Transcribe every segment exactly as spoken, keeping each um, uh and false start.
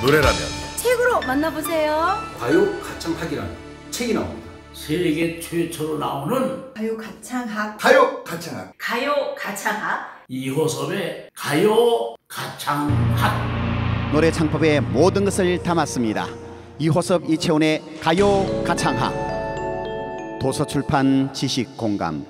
노래라면 책으로 만나보세요. 가요 가창학이라는 책이 나옵니다. 세계 최초로 나오는 가요 가창학. 가요 가창학. 가요 가창학. 이호섭의 가요 가창학. 노래 창법의 모든 것을 담았습니다. 이호섭 이채원의 가요 가창학. 도서출판 지식공감.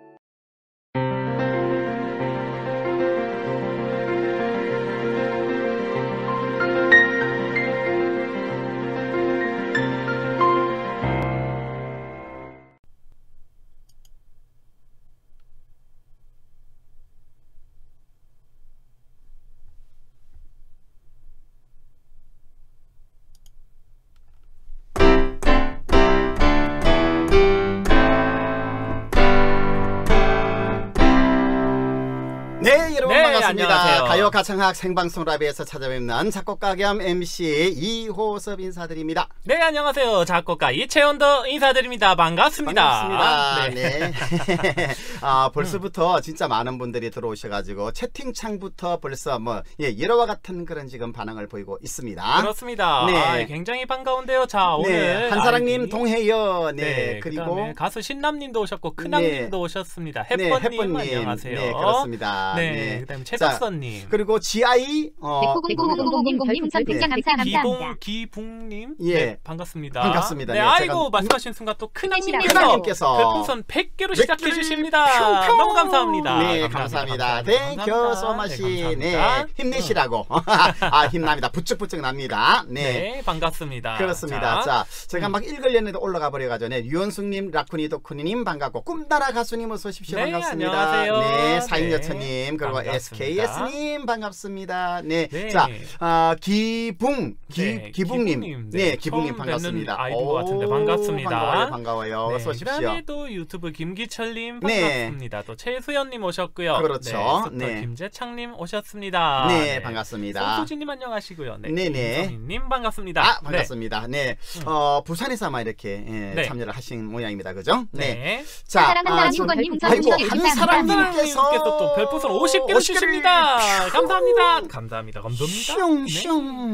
네, 여러분 네, 반갑습니다. 안녕하세요. 가요 가창학 생방송 라이브에서 찾아뵙는 작곡가 겸 엠씨 이호섭 인사드립니다. 네, 안녕하세요. 작곡가 이채원도 인사드립니다. 반갑습니다. 반갑습니다. 네. 네. 아, 벌써부터 진짜 많은 분들이 들어오셔가지고 채팅창부터 벌써 뭐 예, 예로와 같은 그런 지금 반응을 보이고 있습니다. 그렇습니다. 네. 아, 굉장히 반가운데요. 자, 오늘 네, 한사랑님 아이디. 동해요. 네, 네, 그리고 그다음에 가수 신남님도 오셨고 큰남님도 네. 오셨습니다. 네, 햇번님 햇번님. 안녕하세요. 네, 그렇습니다. 네, 네. 그다음에 자, 최덕선님, 그리고 지아이 어, 백구공공공공님 별풍선 백 장 감사합니다. 기봉 기붕님, 예. 네, 반갑습니다. 반갑습니다. 네, 네, 아이고 제가- 말씀하신 순간 또 큰남님께서 큰남님께서 별풍선 백 개로 백 시작해 개를 주십니다. 평평. 너무 감사합니다. 네, 감사합니다. 땡큐 소마시. 네, 네, 감사합니다. 힘내시라고. 아, 힘납니다. 부쩍부쩍 납니다. 네. 네, 반갑습니다. 그렇습니다. 자, 제가 음. 막 읽으려는데 올라가 버려가지고 네, 유원숙님, 라쿠니 도쿠니님 반갑고 꿈따라 가수님 어서 오십시오. 네, 반갑습니다. 안녕하세요. 네, 사인여천님 네, 그리고 반갑습니다. 에스케이에스님 반갑습니다. 네, 네. 자, 아, 기붕, 기, 네, 기붕님, 기붕님. 네, 네, 기붕님 처음 반갑습니다. 뵙는 아이디인 것 같은데 반갑습니다. 반가워요, 반가워요. 네, 어서 오십시오. 그다음에 또 유튜브 김기철님 네. 반갑습니다. 또 최수연님 오셨고요. 그렇죠. 네, 네. 김재창님 오셨습니다. 네, 반갑습니다. 송수진님 안녕하시고요. 네, 네네. 김성희님 반갑습니다. 아, 반갑습니다. 네, 음. 어, 부산에서 아마 이렇게 예, 네. 참여를 하신 모양입니다. 그죠? 네. 네. 네. 자, 한사랑 한사랑 아, 신권님 좀- 아이고, 감사합니다. 한사랑님께서 한사랑님께서 또 별풍선 오십 개를 오십 개를 주십니다. 뿅. 감사합니다. 감사합니다. 감사합니다. 슝슝.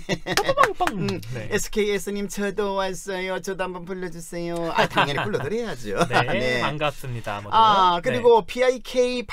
빵빵빵. 음, 네. 에스케이에스님 저도 왔어요. 저도 한번 불러주세요. 아, 당연히 불러드려야죠. 네, 반갑습니다. 모두. 아, 네. 그리고 피아이케이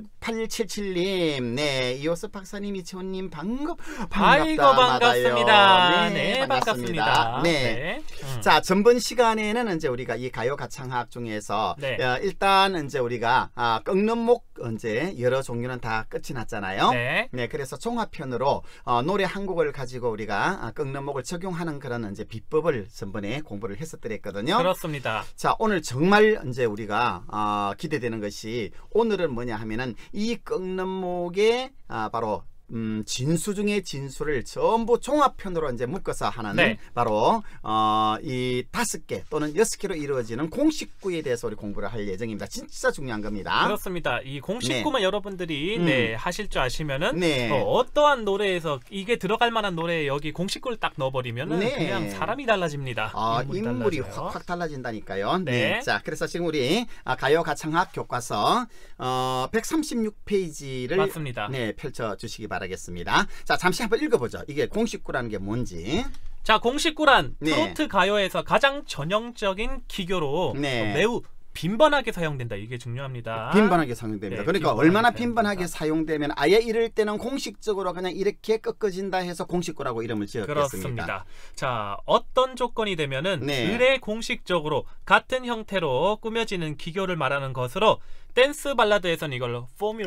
팔팔칠칠님, 네, 이호섭 박사님, 이채원님 반갑, 반갑다. 아이고 반갑습니다. 맞아요. 네, 반갑습니다. 네. 네. 음. 자, 전번 시간에는 이제 우리가 이 가요 가창학 중에서 네. 어, 일단 이제 우리가 아, 꺾는 목 이제 여러 종류는 다 끝이 났잖아요. 네. 네, 그래서 종합편으로 어, 노래 한 곡을 가지고 우리가 아, 꺾는 목을 적용하는 그런 이제 비법을 전번에 공부를 했었더랬거든요. 그렇습니다. 자, 오늘 정말 이제 우리가 어, 기대되는 것이 오늘은 뭐냐 하면은 이 꺾는 목에 아, 바로 음, 진수 중에 진수를 전부 종합편으로 이제 묶어서 하는 네. 바로 어, 이 다섯 개 또는 여섯 개로 이루어지는 공식구에 대해서 우리 공부를 할 예정입니다. 진짜 중요한 겁니다. 그렇습니다. 이 공식구만 여러분들이 음. 네, 하실 줄 아시면은 네. 어, 어떠한 노래에서 이게 들어갈 만한 노래에 여기 공식구를 딱 넣어버리면은 네. 그냥 사람이 달라집니다. 아, 인물이, 인물이 달라져요. 확확 달라진다니까요. 네. 네. 자, 그래서 지금 우리 아, 가요 가창학 교과서 어, 백삼십육 페이지를 맞습니다. 네, 펼쳐 주시기 바라겠습니다. 자, 잠시 한번 읽어보죠. 이게 공식구라는 게 뭔지. 자, 공식구란 네. 트로트 가요에서 가장 전형적인 기교로 네. 어, 매우 빈번하게 사용된다. 이게 중요합니다. 빈번하게 사용됩니다. 네, 그러니까 빈번하게 얼마나 사용됩니다. 빈번하게 사용되면 아예 이럴 때는 공식적으로 그냥 이렇게 꺾어진다 해서 공식구라고 이름을 지었겠습니다. 그렇습니다. 자, 어떤 조건이 되면은 네. 을에 공식적으로 같은 형태로 꾸며지는 기교를 말하는 것으로 댄스 발라드에서는 이걸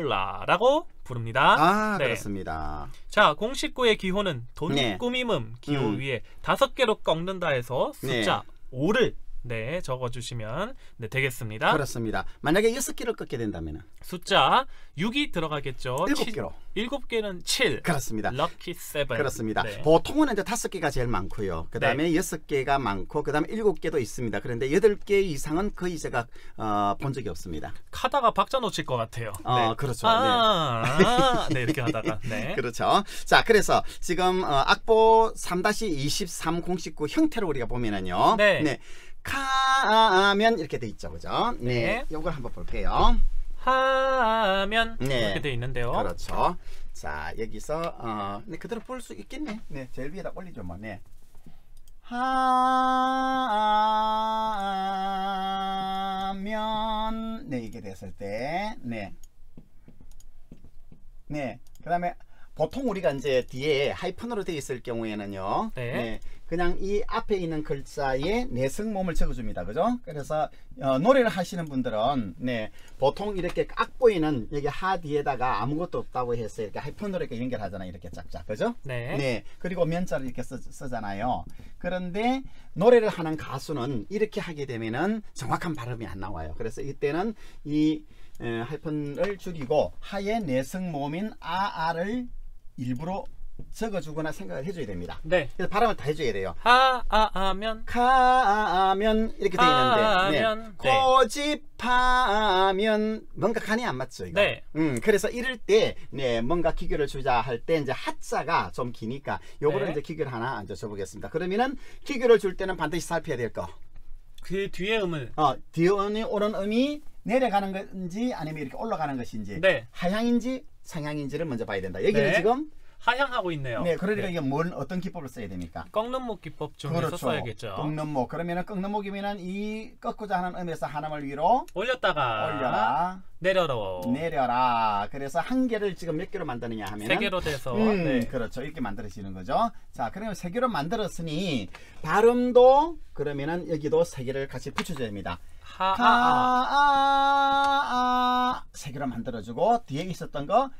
포뮬라라고 부릅니다. 아, 네. 그렇습니다. 자, 공식구의 기호는 돈 네. 꾸밈음 기호 음. 위에 다섯 개로 꺾는다 해서 숫자 네. 오를 네, 적어주시면 네, 되겠습니다. 그렇습니다. 만약에 여섯 개를 꺾게 된다면 숫자 육이 들어가겠죠. 일곱 칠- 개로. 일곱 개는 칠. 그렇습니다. 럭키 세븐. 그렇습니다. 네. 보통은 이제 다섯 개가 제일 많고요. 그 다음에 여섯 개가 많고, 그 다음에 일곱 개도 있습니다. 그런데 여덟 개 이상은 거의 제가 어, 본 적이 없습니다. 하다가 박자 놓칠 것 같아요. 어, 네. 그렇죠. 아, 아, 네, 이렇게 하다가. 네. 그렇죠. 자, 그래서 지금 어, 악보 삼 이십삼 공식구 형태를 우리가 보면은요. 네. 카면 이렇게 돼 있죠, 그죠? 네. 네. 요걸 한번 볼게요. 하면 네. 이렇게 돼 있는데요. 그렇죠. 자 여기서 어, 네, 그대로 볼 수 있겠네. 네, 제일 위에다 올리죠 뭐. 네. 하면 네 이게 됐을 때 네. 네. 그다음에 보통 우리가 이제 뒤에 하이픈으로 되어 있을 경우에는요. 네. 네, 그냥 이 앞에 있는 글자에 내성모음을 적어줍니다. 그죠? 그래서 어, 노래를 하시는 분들은 네, 보통 이렇게 악 보이는 여기 하 뒤에다가 아무것도 없다고 해서 이렇게 하이픈으로 이렇게 연결하잖아요. 이렇게 짝짝. 그죠? 네. 네. 그리고 면자를 이렇게 쓰, 쓰잖아요. 그런데 노래를 하는 가수는 이렇게 하게 되면은 정확한 발음이 안 나와요. 그래서 이때는 이 에, 하이픈을 줄이고 하의 내성모음인 아아를 일부러 적어주거나 생각을 해줘야 됩니다. 네. 그래서 발음을 다 해줘야 돼요. 하아면 가면 이렇게 되어 있는데 하면, 네. 고집하면 뭔가 간이 안 맞죠 이거. 네. 음, 그래서 이럴 때 네, 뭔가 기교를 주자 할 때 이제 하자가 좀 기니까 요거를 네. 이제 기교를 하나 얹어 줘보겠습니다. 그러면은 기교를 줄 때는 반드시 살펴야 될 거. 그 뒤에 음을 어, 뒤에 오는 음이 내려가는 건지 아니면 이렇게 올라가는 것인지 네. 하향인지 상향인지를 먼저 봐야 된다. 여기는 네. 지금 하향하고 있네요. 네, 그러니까 네. 이게 뭔 어떤 기법을 써야 됩니까? 꺾는 목 기법 중에서 그렇죠. 써야겠죠. 꺾는 목. 그러면은 꺾는 목이면은 이 꺾고자 하는 음에서 한음을 위로 올렸다가 올려라, 내려라. 내려라. 그래서 한 개를 지금 몇 개로 만드느냐 하면은 세 개로 돼서 음, 네. 그렇죠. 이렇게 만들어지는 거죠. 자, 그러면 세 개로 만들었으니 발음도 그러면은 여기도 세 개를 같이 붙여줘야 됩니다. 하아아 가아아 세 개로 만들어주고 뒤에 있었던 거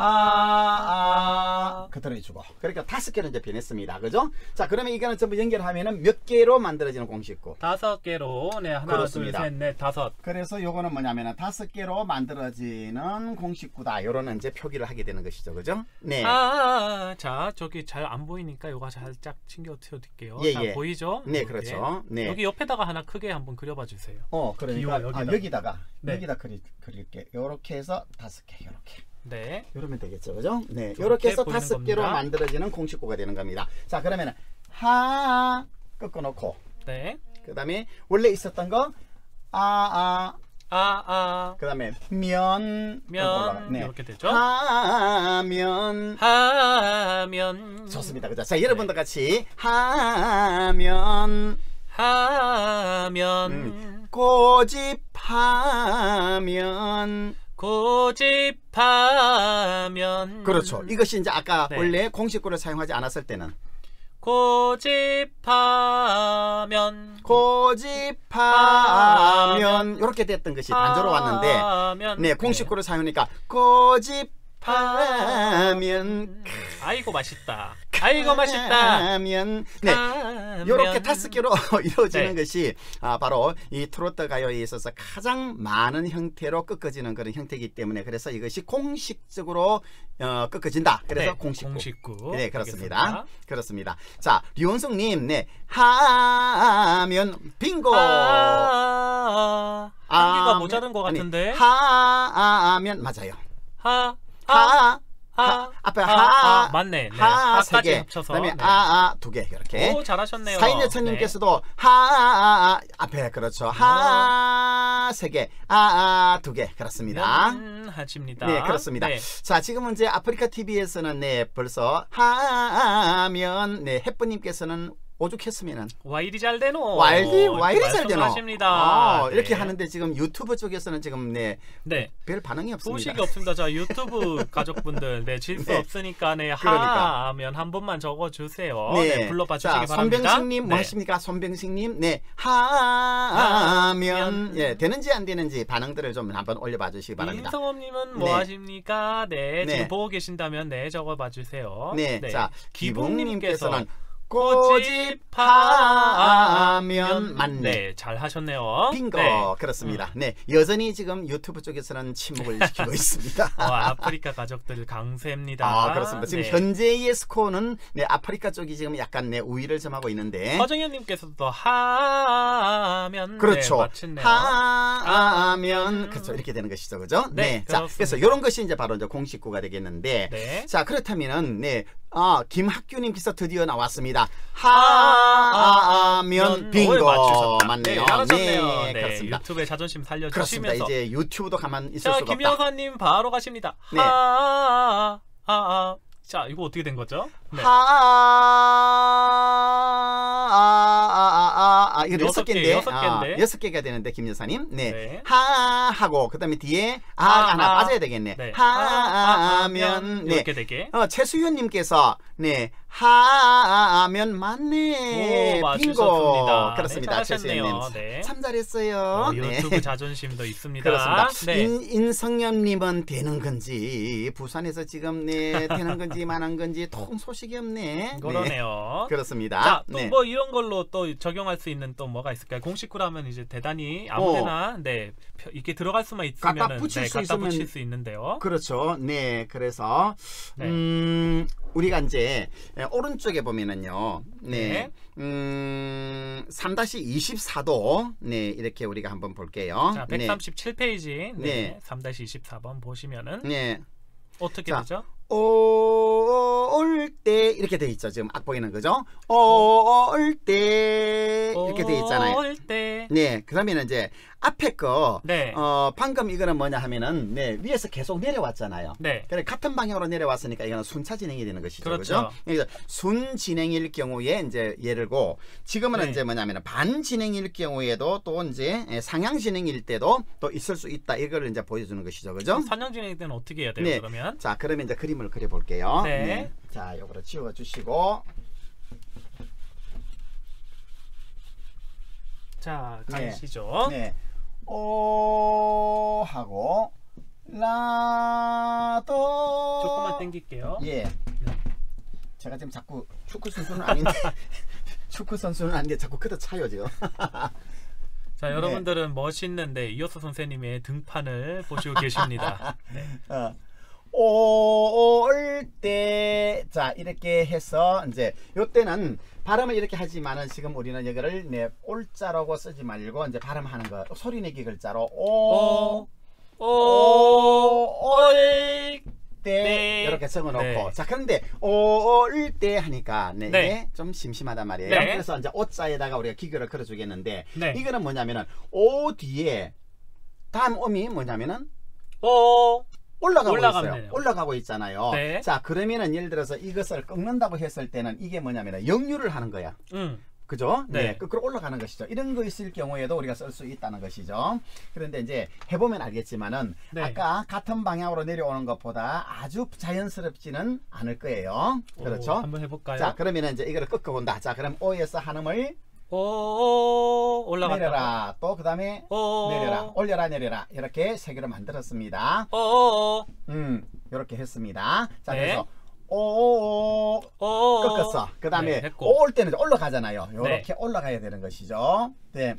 아아 그대로 해주고 그러니까 다섯 개는 이제 변했습니다. 그죠? 자, 그러면 이거는 전부 연결하면은 몇 개로 만들어지는 공식구? 다섯 개로 네 하나 그렇습니다. 둘 셋 넷 다섯. 그래서 요거는 뭐냐면은 다섯 개로 만들어지는 공식구다. 요런 이제 표기를 하게 되는 것이죠. 그죠? 네. 아, 자 저기 잘 안 보이니까 요거 살짝 신경 튀어드릴게요. 예, 자, 예. 보이죠? 네, 이렇게. 그렇죠. 네. 여기 옆에다가 하나 크게 한번 그려봐 주세요. 어, 그러니까 기호 여기다가, 여기다가. 아, 여기다가 네. 여기다 그리, 그릴게. 요렇게 해서 다섯 개, 요렇게. 네. 요러면 되겠죠, 그죠? 네, 이렇게 요렇게 해서 보이는 다섯 개로 겁니다. 만들어지는 공식구가 되는 겁니다. 자, 그러면은 하 꺾어놓고, 네. 그 다음에 원래 있었던 거 아, 아, 아아 그 다음에 면, 면 네. 이렇게 되죠. 하면 하면 좋습니다, 그죠? 자, 여러분들 같이 하면 하면 음, 고집하면 고집하면 그렇죠. 이것이 이제 아까 네. 원래 공식구를 사용하지 않았을 때는 고집하면 고집하면 이렇게 됐던 것이 단조로 왔는데 하면 네, 공식구를 사용하니까 고집하면 아이고 맛있다. 아이고 맛있다. 하면 네. 이렇게 다섯 개로 이루어지는 네. 것이 아, 바로 이 트로트 가요에 있어서 가장 많은 형태로 꺾어지는 그런 형태이기 때문에 그래서 이것이 공식적으로 어, 꺾어진다. 그래서 네, 공식구. 공식구. 네, 그렇습니다. 알겠습니다. 그렇습니다. 자, 류원성님, 네, 하면 빙고. 아, 한기가 하면- 모자른 것 아니, 같은데. 하면 맞아요. 하, 하, 하, 하, 앞에 하, 하, 아, 맞네. 네. 하 세 하까지 개, 합쳐서. 그다음에 네. 아, 아 두 개 이렇게. 오, 잘하셨네요. 사인여천님께서도 하 앞에 그렇죠. 하 세 개, 아, 아 두 개 그렇습니다. 네. 하십니다. 네, 그렇습니다. 네. 자, 지금은 이제 아프리카 티비에서는 네 벌써 하면 네 햇부님께서는 오죽했으면은 와 이리 잘 되노. 와 이리 와 이리 잘 되노. 하십니다. 어, 네. 이렇게 하는데 지금 유튜브 쪽에서는 지금 네. 네. 별 반응이 없습니다. 소식이 없습니다. 자 유튜브 가족분들, 네 질수 네. 없으니까 네 그러니까. 하면 한 번만 적어주세요. 네, 불러봐 주시기 자, 바랍니다. 손병식님 뭐 네. 하십니까? 손병식님, 네 하면 하면. 예 되는지 안 되는지 반응들을 좀 한번 올려봐 주시기 바랍니다. 임성업님은 뭐 네. 하십니까? 네, 네. 지금 보고 계신다면 네 적어봐 주세요. 네, 자 기붕님께서 기붕님께서는 고집하면 맞네. 네, 잘 하셨네요. 빙고 네. 그렇습니다. 네 여전히 지금 유튜브 쪽에서는 침묵을 지키고 있습니다. 어, 아프리카 가족들 강세입니다. 아 그렇습니다. 지금 네. 현재의 스코어는 네 아프리카 쪽이 지금 약간 네 우위를 점하고 있는데. 허정현님께서도 하면 그렇죠. 네, 맞췄네요. 하면 그렇죠 이렇게 되는 것이죠, 그죠? 네, 자 그렇습니다. 그래서 이런 것이 이제 바로 이제 공식구가 되겠는데. 네. 자 그렇다면은 네. 아, 김학규님께서 드디어 나왔습니다. 아, 하면 오, 빙고 맞추셨다. 맞네요. 네, 잘하셨네요. 네, 네, 그렇습니다. 유튜브에 자존심 그렇습니다. 살려주시면서 이제 유튜브도 가만 있을 자 수가 없다. 김여사님 바로 가십니다. 네. 하 아, 아. 자, 이거 어떻게 된 거죠? 네. 하, 아, 아, 아, 아, 이거 여섯 여섯 개, 개인데, 여섯 개인데. 아, 여섯 개가 되는데 김 여사님, 네, 네. 하 하고 그다음에 뒤에 아, 아, 하나 아. 빠져야 되겠네. 네. 하면, 네, 이렇게 되게. 어, 최수현님께서 네 하면 맞네. 오, 맞추셨습니다. 빙고. 그렇습니다. 네, 잘하셨네요. 최수현님 네. 참 잘했어요. 어, 네. 유튜브 자존심도 있습니다. 그렇습니다. 네. 인, 인성엽님은 되는 건지 부산에서 지금 네 되는 건지 만한 건지 통 소식이 없네. 그러네요. 네. 그렇습니다. 자, 또 네. 뭐 이런 걸로 또 적용할 수 있는 또 뭐가 있을까요? 공식구라면 이제 대단히 아무데나 네 펴- 이렇게 들어갈 수만 있으면 갖다 붙일 네, 수 갖다 있으면- 붙일 수 있는데요. 그렇죠. 네, 그래서 네. 음, 우리가 이제 에, 오른쪽에 보면은요, 네, 네. 음, 삼 이십사도 네 이렇게 우리가 한번 볼게요. 자, 네. 백삼십칠 페이지 네, 네. 삼 이십사 번 보시면은 네. 어떻게 자, 되죠? 올 때 이렇게 돼 있죠. 지금 악보이는 거죠. 올 때 이렇게 돼 있잖아요. 올 때. 네, 그러면 이제 앞에 거 네. 어, 방금 이거는 뭐냐 하면은 네, 위에서 계속 내려왔잖아요. 네. 그래 같은 방향으로 내려왔으니까 이거는 순차 진행이 되는 것이죠. 그렇죠. 그죠? 그래서 순 진행일 경우에 이제 예를고 지금은 네. 이제 뭐냐면 반 진행일 경우에도 또 이제 상향 진행일 때도 또 있을 수 있다. 이거를 이제 보여주는 것이죠. 그죠? 선형 진행 때는 어떻게 해야 돼요? 네. 그러면 자, 그러면 이제 그림을 그려 볼게요. 네. 자, 요거를 지워 주시고 자, 네. 가시죠. 네. 오 하고 라도 조금만 당길게요. 예. 제가 지금 자꾸 축구 선수는 아닌데 축구 선수는 아닌데 자꾸 그다 차요 지금. 자, 여러분들은 멋있는데 이호수 선생님의 등판을 보시고 계십니다. 네. 어. 올 때, 자, 이렇게 해서, 이제, 요때는 발음을 이렇게 하지만은 지금 우리는 이거를, 네, 올자라고 쓰지 말고, 이제 발음하는 거, 소리 내기 글자로, 오, 오, 오, 올 때, 네. 이렇게 적어 놓고. 네. 자, 그런데, 올 때 하니까, 네, 네. 이게 좀 심심하단 말이에요. 네. 그래서 이제 오자에다가 우리가 기교를 걸어주겠는데, 네. 이거는 뭐냐면은, 오 뒤에, 다음 음이 뭐냐면은, 오, 올라가고 올라가면 있어요. 돼요. 올라가고 있잖아요. 네. 자, 그러면은 예를 들어서 이것을 꺾는다고 했을 때는 이게 뭐냐면 역류를 하는 거야. 음, 그죠? 네. 네. 거꾸로 올라가는 것이죠. 이런 거 있을 경우에도 우리가 쓸 수 있다는 것이죠. 그런데 이제 해보면 알겠지만은 네. 아까 같은 방향으로 내려오는 것보다 아주 자연스럽지는 않을 거예요. 그렇죠? 오, 한번 해볼까요? 자, 그러면은 이제 이거를 꺾어본다. 자, 그럼 O에서 한음을 오, 올라갔다. 내려라. 또 그 다음에 오, 내려라. 올려라, 내려라. 이렇게 세 개로 만들었습니다. 오, 오, 음, 이렇게 했습니다. 자, 네. 그래서 오, 오, 꺾었어. 그 다음에 네, 했고. 올 때는 올라가잖아요. 이렇게 네. 올라가야 되는 것이죠. 네.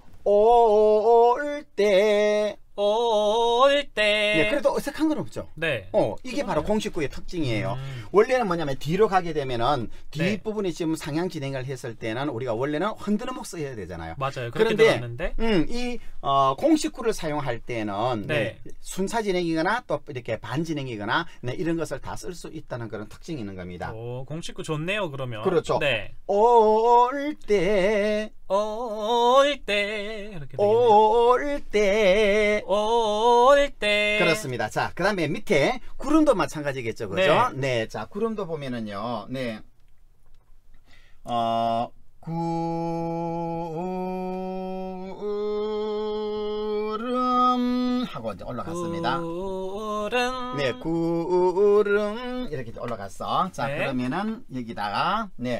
올 때. 올 때. 네, 그래도 어색한 건 없죠. 네. 어, 이게 바로 공식구의 특징이에요. 음. 원래는 뭐냐면 뒤로 가게 되면은 네. 뒷부분이 지금 상향 진행을 했을 때는 우리가 원래는 흔드는 써야 되잖아요. 맞아요. 그렇게 그런데 들었는데. 음, 이 어, 공식구를 사용할 때는 네. 네, 순차 진행이거나 또 이렇게 반 진행이거나 네, 이런 것을 다 쓸 수 있다는 그런 특징이 있는 겁니다. 오, 공식구 좋네요. 그러면. 그렇죠. 네. 올 때, 올 때. 이렇게 되겠네요. 올 때. 올 때. 그렇습니다. 자, 그 다음에 밑에 구름도 마찬가지겠죠. 그죠? 네. 네. 자, 구름도 보면은요. 네. 어, 구름 하고 이제 올라갔습니다. 구름. 네, 구름 이렇게 올라갔어. 자, 네. 그러면은 여기다가 네.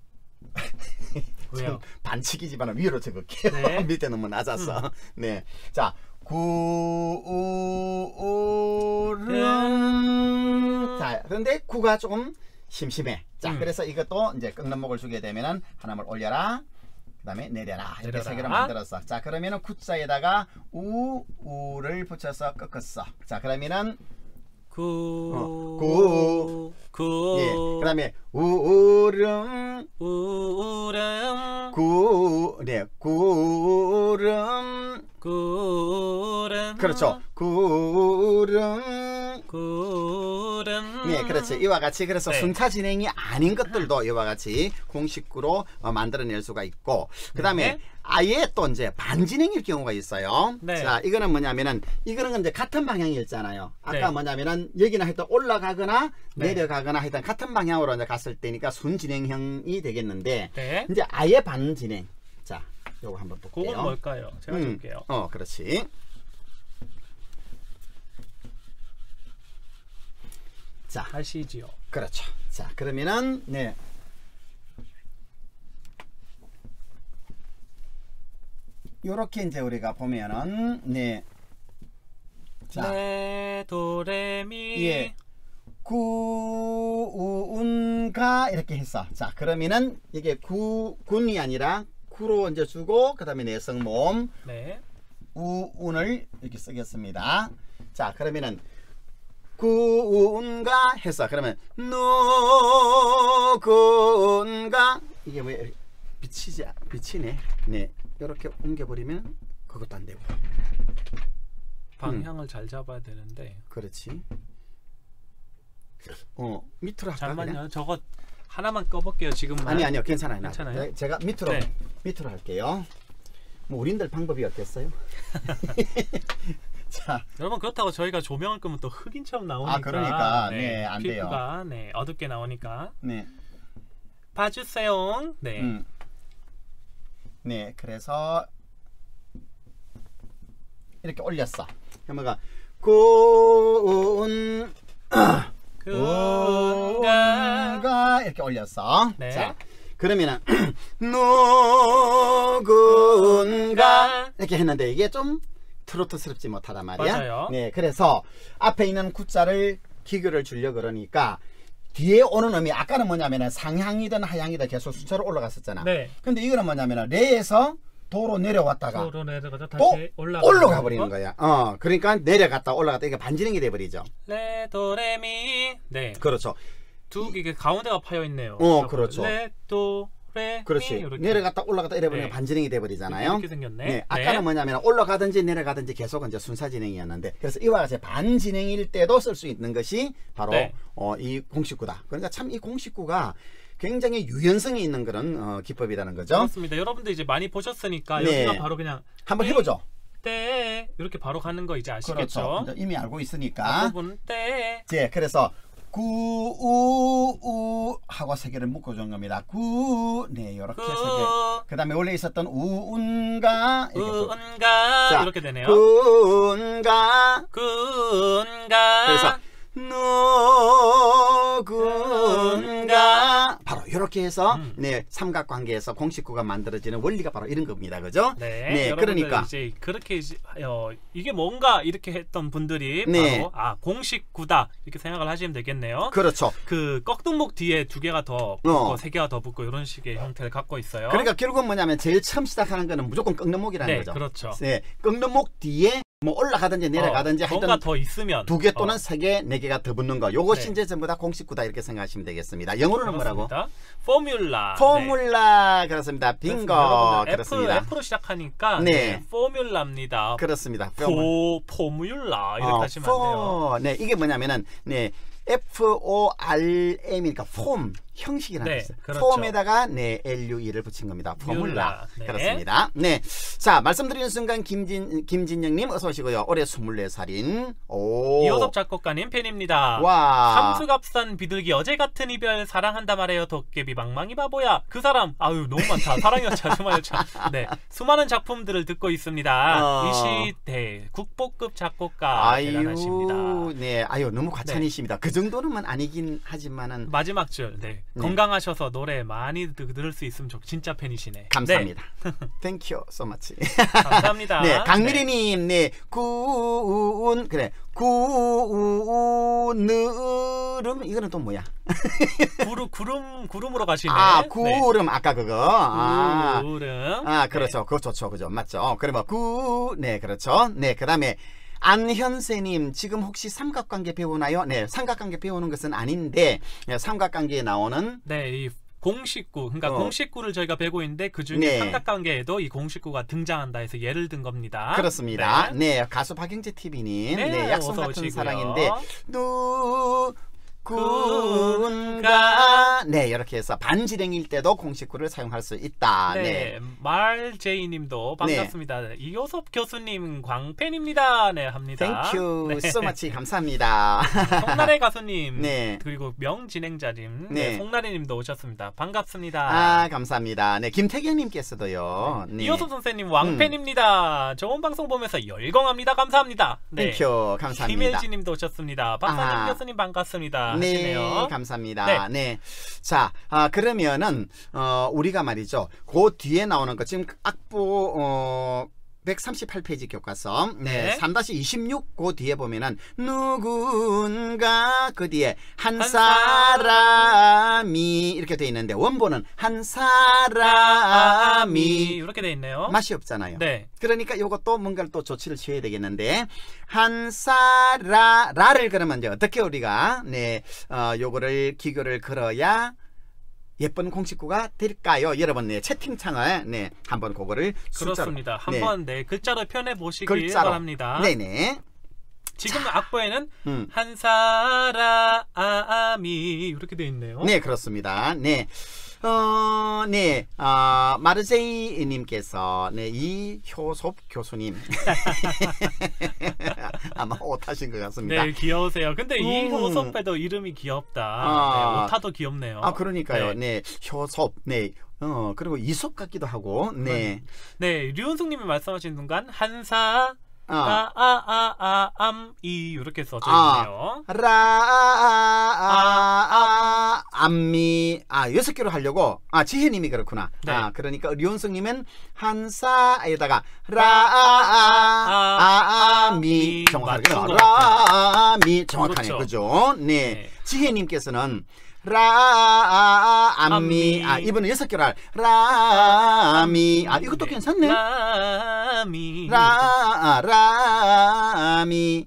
왜요? 반칙이지만 위로 적을게요. 네. 밑에 너무 낮았어. 네. 자, 구름. 자, 그런데 구가 조금 심심해. 자, 음. 그래서 이것도 이제 꺾는 목을 주게 되면은 하나를 올려라. 그다음에 내려라. 이렇게 내려라. 세 개로 만들었어. 자, 그러면은 구자에다가 우 우를 붙여서 꺾었어. 자, 그러면은 구. 어, 구. 구. 예. 그다음에 우름 우름. 구 네, 구름 구름. 그렇죠. 구름 구름. 네, 그렇지. 이와 같이 그래서 네. 순차 진행이 아닌 것들도 이와 같이 공식구로 어, 만들어낼 수가 있고, 그 다음에 네. 아예 또 이제 반진행일 경우가 있어요. 네. 자, 이거는 뭐냐면은 이거는 이제 같은 방향이었잖아요. 아까 네. 뭐냐면은 여기는 하여튼 올라가거나 네. 내려가거나 하여튼 같은 방향으로 이제 갔을 때니까 순진행형이 되겠는데 네. 이제 아예 반진행. 자, 요거 한번 볼게요. 그건 뭘까요? 제가 음, 줄게요. 어, 그렇지. 자, 하시지요. 그렇죠. 자, 그러면은 네. 요렇게 이제 우리가 보면은 네. 자, 레, 도, 레, 미. 예. 구, 우, 운, 가 이렇게 했어. 자, 그러면은 이게 구, 군이 아니라 구로 이제 주고 그다음에 내성모음 네. 우, 운을 이렇게 쓰겠습니다. 자, 그러면은 구운가 해서 그러면 누군가 이게 뭐 비치지 비치네. 네, 이렇게 옮겨버리면 그것도 안 되고. 방향을 잘 잡아야 되는데. 그렇지. 어, 밑으로 할까? 잠깐만요. 그냥? 저거 하나만 꺼볼게요. 지금. 아니 아니요, 괜찮아요. 괜찮아요? 네, 제가 밑으로 네. 밑으로 할게요. 뭐 우린들 방법이 어땠어요? 자, 여러분 그렇다고 저희가 조명을 끄면 또 흑인처럼 나오니까. 아, 그러니까 네, 안 돼요. 피부가 네, 어둡게 나오니까. 네, 봐주세요. 네. 음, 네, 그래서 이렇게 올렸어. 그러면 구운 그가 운가 이렇게 올렸어. 네. 자, 그러면은 누군가 이렇게 했는데 이게 좀 트로트스럽지 못하단 말이야. 맞아요. 네, 그래서 앞에 있는 구자를 기교를 주려 그러니까 뒤에 오는 음이 아까는 뭐냐면은 상향이든 하향이든 계속 순서로 올라갔었잖아. 네. 근데 이거는 뭐냐면은 레에서 도로 내려왔다가 도로 내려가서 또 다시 올라가 올라가 버리는 거야. 어, 그러니까 내려갔다 올라갔다 이게 반진행이 돼 버리죠. 레, 도, 레, 미. 네. 그렇죠. 두 이게 가운데가 파여 있네요. 어, 그렇죠. 레, 도, 레, 그렇지. 미. 이렇게. 내려갔다 올라갔다 이래 버리면 네. 반진행이 돼 버리잖아요. 이렇게 생겼네. 네, 아까는 뭐냐면 올라가든지 내려가든지 계속 이제 순사 진행이었는데 그래서 이와 같이 반진행일 때도 쓸 수 있는 것이 바로 네. 어, 이 공식구다. 그러니까 참 이 공식구가 굉장히 유연성이 있는 그런 어, 기법이라는 거죠. 그렇습니다. 여러분들 이제 많이 보셨으니까 네. 여기가 바로 그냥 한번 해보죠. 때 이렇게 바로 가는 거 이제 아시겠죠? 그렇죠. 이제 이미 알고 있으니까. 부분 때 네, 그래서 구, 우, 우 하고 세 개를 묶어준 겁니다. 구, 네, 이렇게 그, 세 개. 그 다음에 원래 있었던 우, 운가 이렇게 또. 은가 자, 이렇게 되네요. 군가. 군가 그래서 누군가 바로 이렇게 해서 음. 네 삼각관계에서 공식구가 만들어지는 원리가 바로 이런 겁니다, 그죠? 네, 여러분들 그러니까 이제 그렇게 이제, 어, 이게 뭔가 이렇게 했던 분들이 네. 바로 아 공식구다 이렇게 생각을 하시면 되겠네요. 그렇죠. 그 꺾등목 뒤에 두 개가 더 붙고 어. 세 개가 더 붙고 이런 식의 형태를 갖고 있어요. 그러니까 결국은 뭐냐면 제일 처음 시작하는 거는 무조건 꺾는 목이라는 네, 거죠. 그렇죠. 네, 꺾는 목 뒤에 뭐 올라가든지 내려가든지 어, 뭔가 하여튼 더 있으면 두 개 어, 또는 세 개, 네 개가 더 붙는 거. 요것이 네. 이제 전부 다 공식구다 이렇게 생각하시면 되겠습니다. 영어로는 뭐라고? 그렇습니다. 포뮬라. 포뮬라. 그렇습니다. 빙고. 여러분들 그렇습니다. F, F로 시작하니까 네. 네, 포뮬라입니다. 그렇습니다. 포 포뮬라 이렇게 어, 하시면 안 돼요. 포, 네, 이게 뭐냐면은 네, 에프 오 알 엠이니까 폼 형식이라는 네, 뜻이에요. 그렇죠. 폼에다가 네, 엘유이를 붙인 겁니다. 포뮬라. 네. 그렇습니다. 네, 자 말씀드리는 순간 김진 김진영님 어서 오시고요. 올해 스물네 살인 오 이호섭 작곡가님 팬입니다. 와. 삼수갑산 비둘기 어제 같은 이별 사랑한다 말해요 도깨비 망망이 바보야 그 사람 아유 너무 많다 사랑이 여차 수만 여차 네 수많은 작품들을 듣고 있습니다. 어. 이 시대 국보급 작곡가 아유, 대단하십니다. 네, 아유 너무 과찬이십니다. 그 정도는 아니긴 하지만은 마지막 줄 네. 네. 건강하셔서 노래 많이 들- 들을 수 있으면 좋 진짜 팬이시네. 감사합니다. Thank you so much. 네, 감사합니다. 네, 강미리님, 네, 구운 그래, 구운느름 이거는 또 뭐야? 구름 구름 구름으로 가시네. 아, 네. 구름 아까 그거. 아, 구름. 아, 그렇죠, 그거 좋죠, 그죠, 맞죠? 그러면 구, 네, 그렇죠. 네, 그다음에 안현세님 지금 혹시 삼각관계 배우나요? 네, 삼각관계 배우는 것은 아닌데 네, 삼각관계에 나오는 네, 이 공식구, 그러니까 어. 공식구를 저희가 배우고 있는데 그 중에 네. 삼각관계에도 이 공식구가 등장한다 해서 예를 든 겁니다. 그렇습니다. 네, 네, 가수 박영재 티비님, 네, 네, 약속 어서 같은 오시고요. 사랑인데 누 누군가 네 이렇게 해서 반지랭일 때도 공식구를 사용할 수 있다. 네, 네. 말제이님도 반갑습니다. 네. 이효섭 교수님 광팬입니다. 네 합니다. 땡큐 네. so much 감사합니다. 송나래 가수님 네. 그리고 명진행자님 네. 네. 송나래님도 오셨습니다. 반갑습니다. 아 감사합니다. 네 김태경님께서도요. 네. 이효섭 선생님 왕팬입니다. 좋은 방송 보면서 열광합니다. 감사합니다. 네. 땡큐 감사합니다. 김엘지님도 오셨습니다. 박사님 아. 교수님 반갑습니다. 네, 하시네요. 감사합니다. 네. 네. 자, 아, 그러면은, 어, 우리가 말이죠. 그 뒤에 나오는 거, 지금 악보, 어, 백삼십팔 페이지 교과서, 네, 네. 삼 이십육 그 뒤에 보면은, 누군가, 그 뒤에, 한, 한 사람이, 이렇게 돼 있는데, 원본은, 한 사람이, 이렇게 돼 있네요. 맛이 없잖아요. 네. 그러니까 요것도 뭔가를 또 조치를 취해야 되겠는데 한 사라 라를 그러면 이제 어떻게 우리가 네 어, 요거를 기교를 걸어야 예쁜 공식구가 될까요? 여러분 네 채팅창을 네 한번 그거를 그렇습니다. 네. 한번 네 글자로 표현해 보시기 글자로. 바랍니다. 네네. 지금 악보에는 음. 한 사람이 이렇게 돼 있네요. 네 그렇습니다. 네. 어, 네, 아, 마르제이님께서, 네, 이효섭 교수님. 아마 오타신 것 같습니다. 네, 귀여우세요. 근데 이 음. 효섭에도 이름이 귀엽다. 아. 네, 오타도 귀엽네요. 아, 그러니까요. 네. 네, 효섭, 네, 어, 그리고 이솝 같기도 하고, 네. 네, 류은숙님이 말씀하신 순간 한사 어. 아, 아, 아, 아, 암, 이 이렇게 써져 아. 있네요. 라, 아, 아, 암미, 아, 여섯 개로 하려고, 아, 지혜님이 그렇구나. 네. 아, 그러니까, 류은숙님은 한사에다가, 라, 아, 아, 아, 미, 정확하게, 맞춘 것 라, 아, 미, 정확하네. 그렇죠. 그죠? 네. 네. 지혜님께서는, 라, 암미, 암미. 아, 이번에 여섯 개로 할, 라미, 아, 이것도 네. 괜찮네. 라미. 라, 라미,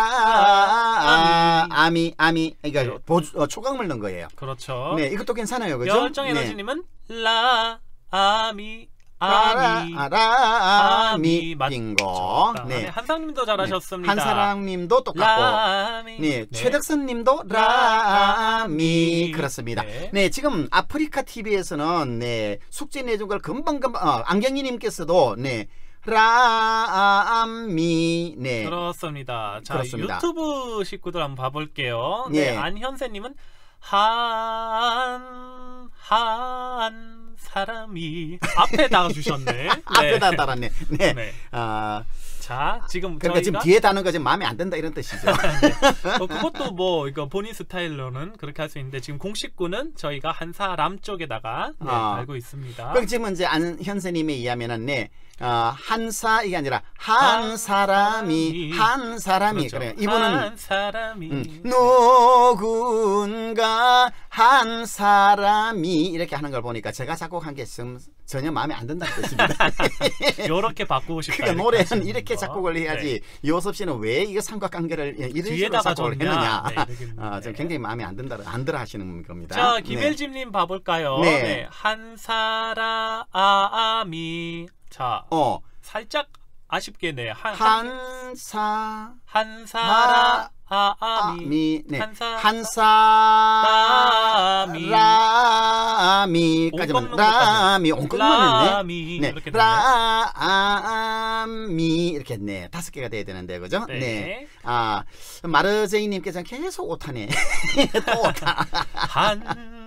라, 아미, 아미. 그러니까 네. 보조, 어, 초강물 넣은 거예요. 그렇죠. 네, 이것도 괜찮아요, 그죠? 열정 에너지님은 라, 아미, 아미. 라, 라, 아미, 맞- 빙고. 네. 네. 한상님도 잘하셨습니다. 한사랑님도 똑같고. 라미. 네, 최덕선님도 라미 그렇습니다. 네. 네, 지금 아프리카 티비에서는 네 숙제 내준 걸 금방금방 어, 안경이님께서도 네 라미 네 그렇습니다. 자, 그렇습니다. 유튜브 식구들 한번 봐볼게요. 예. 네, 안현세님은 한, 한 사람이 앞에다가 주셨네. 네. 앞에다 달았네. 네. 네. 아 자, 지금 그러니까 저희가 지금 뒤에 다는 거 지금 마음에 안 든다 이런 뜻이죠. 어, 그것도 뭐 이거 본인 스타일로는 그렇게 할 수 있는데 지금 공식구는 저희가 한 사람 쪽에다가 네, 아. 달고 있습니다. 그럼 지금 이제 안현세님에 의하면은 네. 어, 한사 이게 아니라 한 사람이 한 사람이 그렇죠. 그래요. 이분은 한 사람이 음, 누군가 한 사람이 이렇게 하는 걸 보니까 제가 작곡한 게 지금 전혀 마음에 안 든다는 뜻입니다. 이렇게 바꾸고 싶다. 그러니까 이렇게 노래는 하시는 이렇게 거. 작곡을 해야지 요섭 씨는 왜 이거 삼각관계를 이런 식으로 뒤에다가 작곡을 줬냐? 했느냐. 네, 이렇게 아, 좀 네. 굉장히 마음에 안 든다 안 들어 하시는 겁니다. 자, 네. 김엘집님 봐볼까요? 네. 네. 한 사람이 자 어, 살짝 아쉽게 네. 한, 한사 한 사람이 아미 네. 한 사- 한사람이 온 까지만 꺾는 라미 온 꺾는네. 라미 네. 이렇게 되네요. 라미 이렇게 했네. 다섯 개가 돼야 되는데 그죠? 네. 네. 아 마르제이님께서는 계속 오타네. 또 오타. 한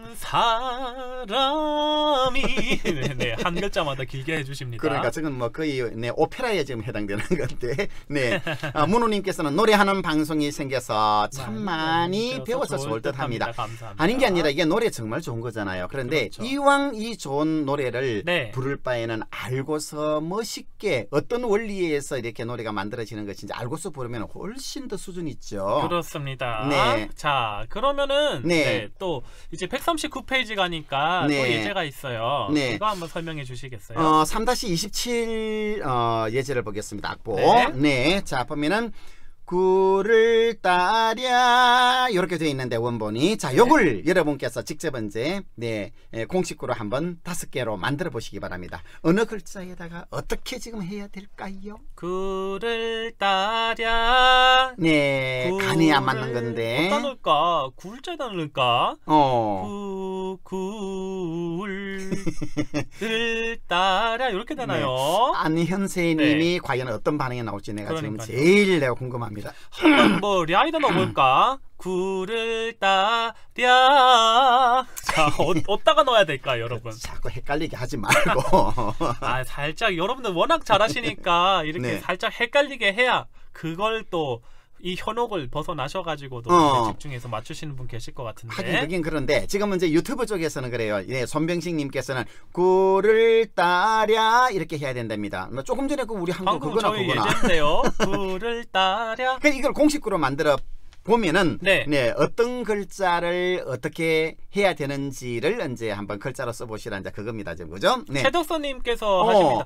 사람이 네, 네, 한 글자마다 길게 해주십니다. 그러니까 지금 뭐 거의 네 오페라에 지금 해당되는 건데. 네. 아, 문우님께서는 노래하는 방송이 생겨서 참 많이 배워서 좋을 듯합니다. 감사합니다. 아닌 게 아니라 이게 노래 정말 좋은 거잖아요. 그런데 그렇죠. 이왕 이 좋은 노래를 네. 부를 바에는 알고서 멋있게 어떤 원리에서 이렇게 노래가 만들어지는 것인지 알고서 부르면 훨씬 더 수준 있죠. 그렇습니다. 네. 자, 그러면은 네. 네, 또 이제 백삼십구 페이지 가니까 네. 또 예제가 있어요. 네. 이거 한번 설명해 주시겠어요? 어, 삼 이십칠 어, 예제를 보겠습니다. 악보. 네. 네. 자, 보면은 굴을 따랴 이렇게 되어 있는데 원본이 자 요걸 네. 여러분께서 직접 이제 네 공식구로 한번 다섯 개로 만들어 보시기 바랍니다. 어느 글자에다가 어떻게 지금 해야 될까요? 굴을 따랴. 네 굴을 간이 안 맞는 건데 어디다 넣을까? 굴자에다 넣을까? 어. 굴을 따랴 이렇게 되나요? 네. 안현세님이 네. 과연 어떤 반응이 나올지 내가 그러니까요. 지금 제일 내가 궁금합니다. 한번 뭐 랴이다 넣어볼까? 굴을 따랴. 자, 어, 어디다가 넣어야 될까요, 여러분? 자꾸 헷갈리게 하지 말고. 아, 살짝 여러분들 워낙 잘하시니까 이렇게 네. 살짝 헷갈리게 해야 그걸 또 이 현혹을 벗어나셔가지고도 어. 집중해서 맞추시는 분 계실 것 같은데. 하긴 그긴 그런데 지금은 이제 유튜브 쪽에서는 그래요. 예, 손병식님께서는 굴을 따랴 이렇게 해야 된답니다. 뭐 조금 전에 그 우리 한국 방금 그거나 저희 그거나. 예제인데요. 굴을 따랴. 그러니까 이걸 공식구로 만들어 보면은 네. 네, 어떤 글자를 어떻게 해야 되는지를 이제 한번 글자로 써보시라 이제 그겁니다, 지금 그죠? 네. 최덕선님께서 어. 하십니다.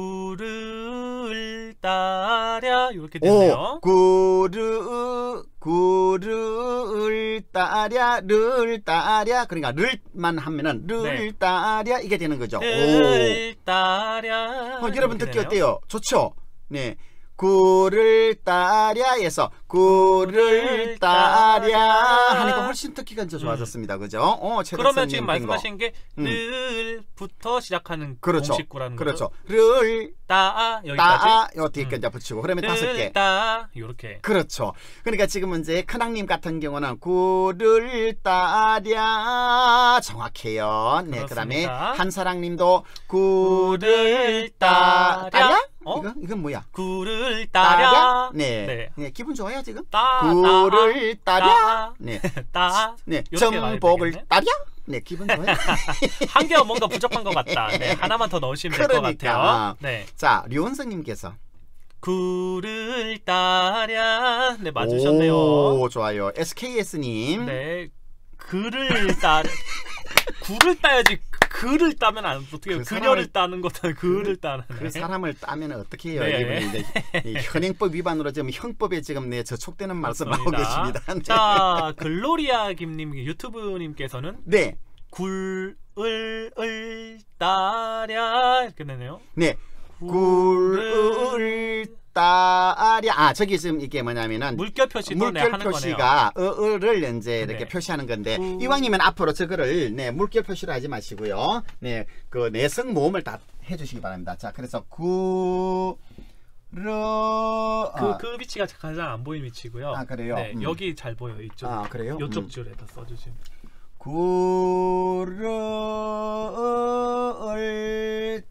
굴을 따랴 이렇게 되네요. 오, 구르 구르을 따랴 를 따랴 그러니까 를만 하면은 를 네. 따랴 이게 되는 거죠. 를 따랴. 오. 어, 여러분 듣기 되네요. 어때요? 좋죠? 네. 굴을 따랴에서 굴을 따랴 하니까 훨씬 듣기가 이제 좋아졌습니다. 그죠? 어, 그러면 지금 빙고. 말씀하신 게 음. 를부터 시작하는 그렇죠. 공식구라는 그렇죠. 거죠. 를 따 여기까지. 따 요 뒤에 음. 이제 붙이고 그러면 다섯 개. 따 이렇게. 그렇죠. 그러니까 지금 이제 큰왕님 같은 경우는 굴을 따랴 정확해요. 네, 그다음에 그렇습니다. 한사랑님도 굴을 따 따랴? 어? 이거 이건 뭐야? 굴을 따랴. 네. 네. 네, 기분 좋아요 지금? 따 굴을 따랴. 따. 네, 따. 네, 이렇게 가야 정복을 되겠네. 따랴. 네, 기분 좋아요. 한 개가 뭔가 부족한 것 같다. 네, 하나만 더 넣으시면 될 것 그러니까. 같아요. 네. 자, 류원성님께서 굴을 따랴. 네, 맞으셨네요. 오, 좋아요. 에스케이에스님. 네. 글을 따 굴을 따야지 글을 따면 안 어떻게 그 그녀를 사람을- 따는 것은 글을 따는 그 사람을 따면 어떻게 해요? 네. 이분이 이제 이 현행법 위반으로 지금 형법에 지금 네 저촉되는 말씀 나오고 맞습니다. 계십니다. 네. 자, 글로리아 김님 유튜브님께서는 네, 굴을 을 따랴 이렇게 되네요. 네, 굴을 따랴. 아, 저기 지금 이게 뭐냐면은 물결 표시도 네, 물결 하는 거네요. 표시가 어를 이제 이렇게 네. 표시하는 건데 구- 이왕이면 앞으로 저거를 네 물결 표시를 하지 마시고요. 네, 그 내성 모음을 다 해주시기 바랍니다. 자, 그래서 구 르. 그, 아, 그 위치가 가장 안 보이는 위치고요. 아, 그래요? 네, 음. 여기 잘 보여요. 이쪽. 아, 그래요? 이쪽 음. 줄에다 써주시면. 구를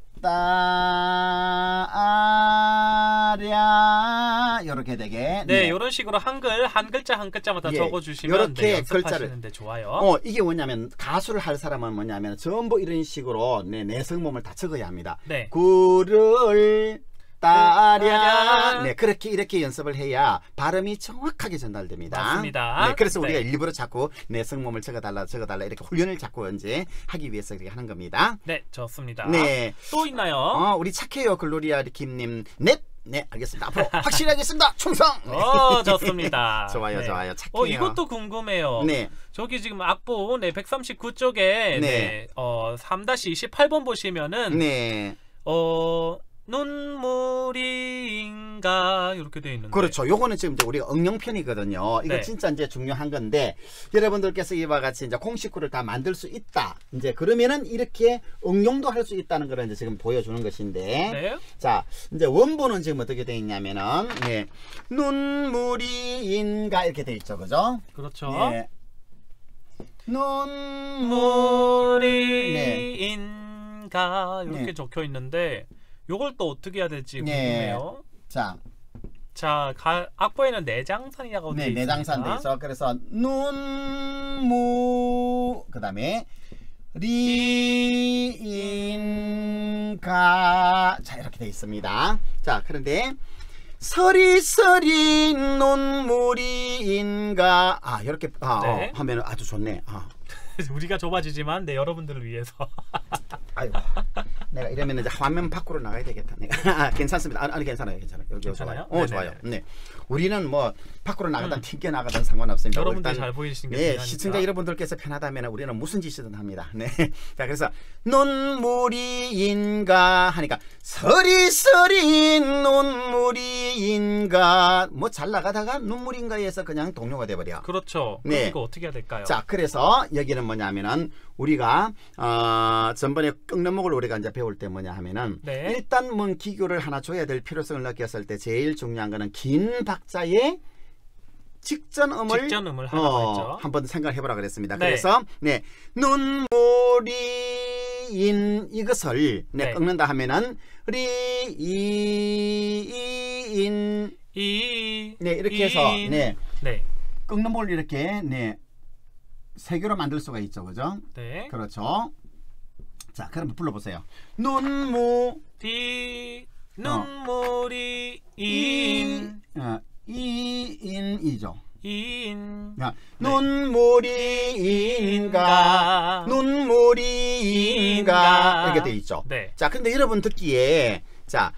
따랴 이렇게 되게 네, 이런 식으로 한글 한 글자 한 글자마다 예, 적어주시면 요렇게 네, 글자를- 연습하시는데 좋아요. 어 이게 뭐냐면 가수를 할 사람은 뭐냐면 전부 이런 식으로 네, 내성몸을 다 적어야 합니다. 네. 구를 따랴 따랴. 네 그렇게 이렇게 연습을 해야 발음이 정확하게 전달됩니다. 맞습니다. 네, 그래서 우리가 네. 일부러 자꾸 내성몸을 적어달라 적어달라 이렇게 훈련을 자꾸 이제 하기 위해서 그렇게 하는 겁니다. 네, 좋습니다. 네. 또 있나요? 어, 우리 착해요 글로리아 김님. 네, 네 알겠습니다. 앞으로 확실히 하겠습니다. 충성. 네. 어, 좋습니다. 좋아요, 네. 좋아요. 착해요. 어, 이것도 궁금해요. 네, 저기 지금 악보 네, 백삼십구 쪽에 네. 네. 어, 삼 이십팔 번 보시면은 네, 어, 눈물인가 이렇게 돼 있는데. 그렇죠. 요거는 지금 이제 우리가 응용편이거든요. 이거 네. 진짜 이제 중요한 건데 여러분들께서 이와 같이 이제 공식구를 다 만들 수 있다. 이제 그러면은 이렇게 응용도 할 수 있다는 걸 이제 지금 보여주는 것인데. 네. 자, 이제 원본은 지금 어떻게 돼 있냐면은 네, 눈물이인가 이렇게 돼 있죠, 그죠? 그렇죠. 네. 눈물 눈물인가 이렇게 네. 적혀 있는데 요걸 또 어떻게 해야 될지 네. 궁금해요. 자, 자, 가, 악보에는 내장산이라고 네, 돼 있습니다. 내장산 돼 있어. 그래서 눈무 그다음에 리인가 자 이렇게 돼 있습니다. 자, 그런데 서리서리 눈물이인가 아 이렇게 아, 네. 어, 하면 아주 좋네. 아. 우리가 좁아지지만 네, 여러분들을 위해서. 아유, 내가 이러면 이제 화면 밖으로 나가야 되겠다. 내가 아, 괜찮습니다. 아니, 아니 괜찮아요, 괜찮아요. 여기 괜찮아요? 좋아요. 어, 네네네. 좋아요. 네, 우리는 뭐 밖으로 나가든 음. 튕겨 나가든 상관없습니다. 여러분들 일단, 잘 보이시는 게 네, 중요하니까. 시청자 여러분들께서 편하다면 우리는 무슨 짓이든 합니다. 네, 자 그래서 눈물이인가 하니까 서리서리 눈물이인가 뭐 잘 나가다가 눈물인가에서 그냥 동료가 돼버려. 그렇죠. 그럼 네. 이거 어떻게 해야 될까요? 자, 그래서 여기는 뭐냐면은 우리가 어, 전번에 꺾는목을 우리가 이제 배울 때 뭐냐 하면은 네. 일단 뭔 기교를 하나 줘야 될 필요성을 느꼈을 때 제일 중요한 거는 긴 박자의 직전음을 직전음을 하라고 어, 했죠. 한번 생각해 보라 그랬습니다. 네. 그래서 네 눈물이인 이것을 네, 네. 꺾는다 하면은 리인 이 네 이렇게 해서 인. 네 네. 꺾는 목을 이렇게 네 세 개로 만들 수가 있죠, 그죠? 네. 그렇죠. 자, 그럼 불러보세요. 눈무 비 눈물이 인 어, 이인이죠. 인 야, 네. 눈물이인가 눈물이인가 이렇게 돼 있죠. 네. 자, 근데 여러분 듣기에 자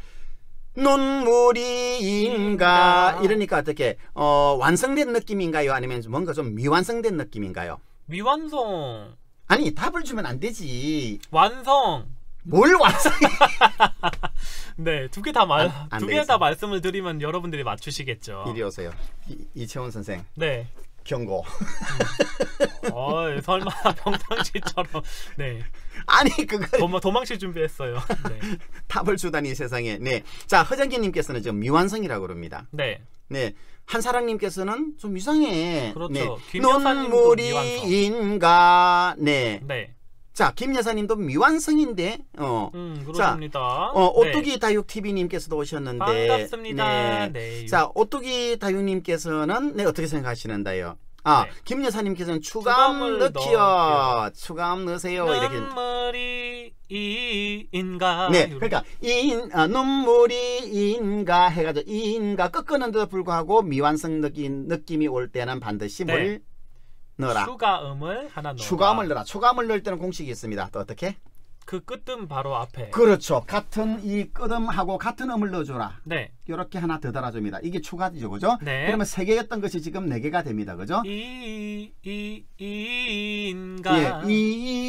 눈물이인가 인가. 이러니까 어떻게 어, 완성된 느낌인가요? 아니면 뭔가 좀 미완성된 느낌인가요? 미완성 아니 답을 주면 안 되지. 완성. 뭘 완성? 네, 두 개 다 말, 안- 안 두 개 되겠습니다. 다 말씀을 드리면 여러분들이 맞추시겠죠. 이리 오세요. 이, 이채원 선생 네. 경고. 어, 설마 평상시처럼 네 아니 그거 도망 도망칠 준비했어요. 네. 답을 주다니 세상에. 네. 자 허정기님께서는 지금 미완성이라고 그럽니다. 네. 네. 한사랑님께서는 좀 이상해. 그렇죠. 네. 김 여사님도 눈물이인가. 네. 네. 자 김 여사님도 미완성인데. 어. 음, 자, 그렇습니다. 어 네. 오뚜기 다육티비님께서도 오셨는데. 반갑습니다. 네. 네. 자 오뚜기 다육님께서는 네 어떻게 생각하시는데요? 아 네. 김 여사님께서는 추감 추감을 넣기요. 넣을게요. 추감 넣으세요. 이렇게. 눈물이 이인가. 네, 이렇게. 그러니까 인 아, 눈물이인가 해가지고 이인가 꺾었는데도 불구하고 미완성 느낌 느낌이 올 때는 반드시 네. 뭘 넣어라. 추가음을 하나 넣어. 추가음을 넣어라. 추가음을 넣을 때는 공식이 있습니다. 또 어떻게? 그 끝음 바로 앞에. 그렇죠. 같은 이 끄듬하고 같은 음을 넣어줘라. 네. 이렇게 하나 더 달아줍니다. 이게 추가죠, 그죠? 네. 그러면 세 개였던 것이 지금 네 개가 됩니다, 그죠? 이, 이, 이인가. 예,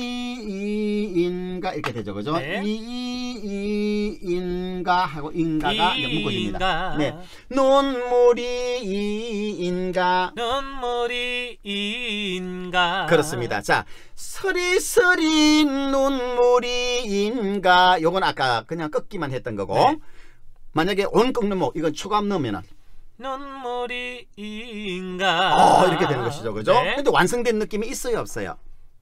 이인가 이렇게 되죠, 그죠? 네. 이인가 하고 인가가 이제 묶어집니다. 이인가. 네, 눈물이인가. 눈물이 이인가. 그렇습니다. 자, 서리서리 눈물이인가. 요건 아까 그냥 꺾기만 했던 거고. 네. 만약에 온 꺾는 목 이건 추가음 넣으면은 눈물이 이인가. 어 이렇게 되는 것이죠, 그죠? 네. 근데 완성된 느낌이 있어요, 없어요?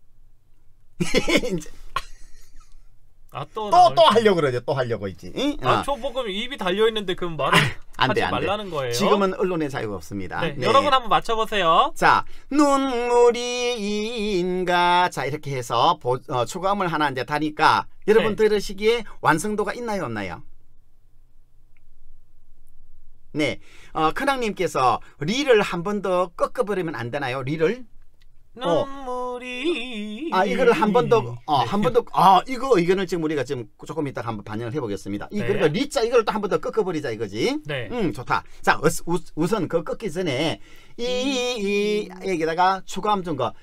이제 아, 또 또 또 하려고 그러죠. 또 하려고 있지. 응? 아, 어. 초보금 입이 달려 있는데 그럼 말을 안 돼, 하지 안 돼. 말라는 거예요. 지금은 언론의 자유가 없습니다. 네, 네. 여러분 한번 맞춰 보세요. 자, 눈물이인가. 자, 이렇게 해서 보, 어, 초감을 하나 이제 다니까 여러분 네. 들으시기에 완성도가 있나요, 없나요? 네, 어, 큰왕님께서 리를 한 번 더 꺾어버리면 안 되나요? 리를? 어. 눈물이 아, 이거를 한 번 더, 어, 네. 한 번 더, 아, 이거 의견을 지금 우리가 지금 조금 이따 한번 반영을 해보겠습니다. 이, 네. 그러니까 리자 이걸 또 한 번 더 꺾어버리자 이거지. 네. 음, 좋다. 자, 우, 우, 우선 그 꺾기 전에 이, 이, 여기다가 추가함 준 거.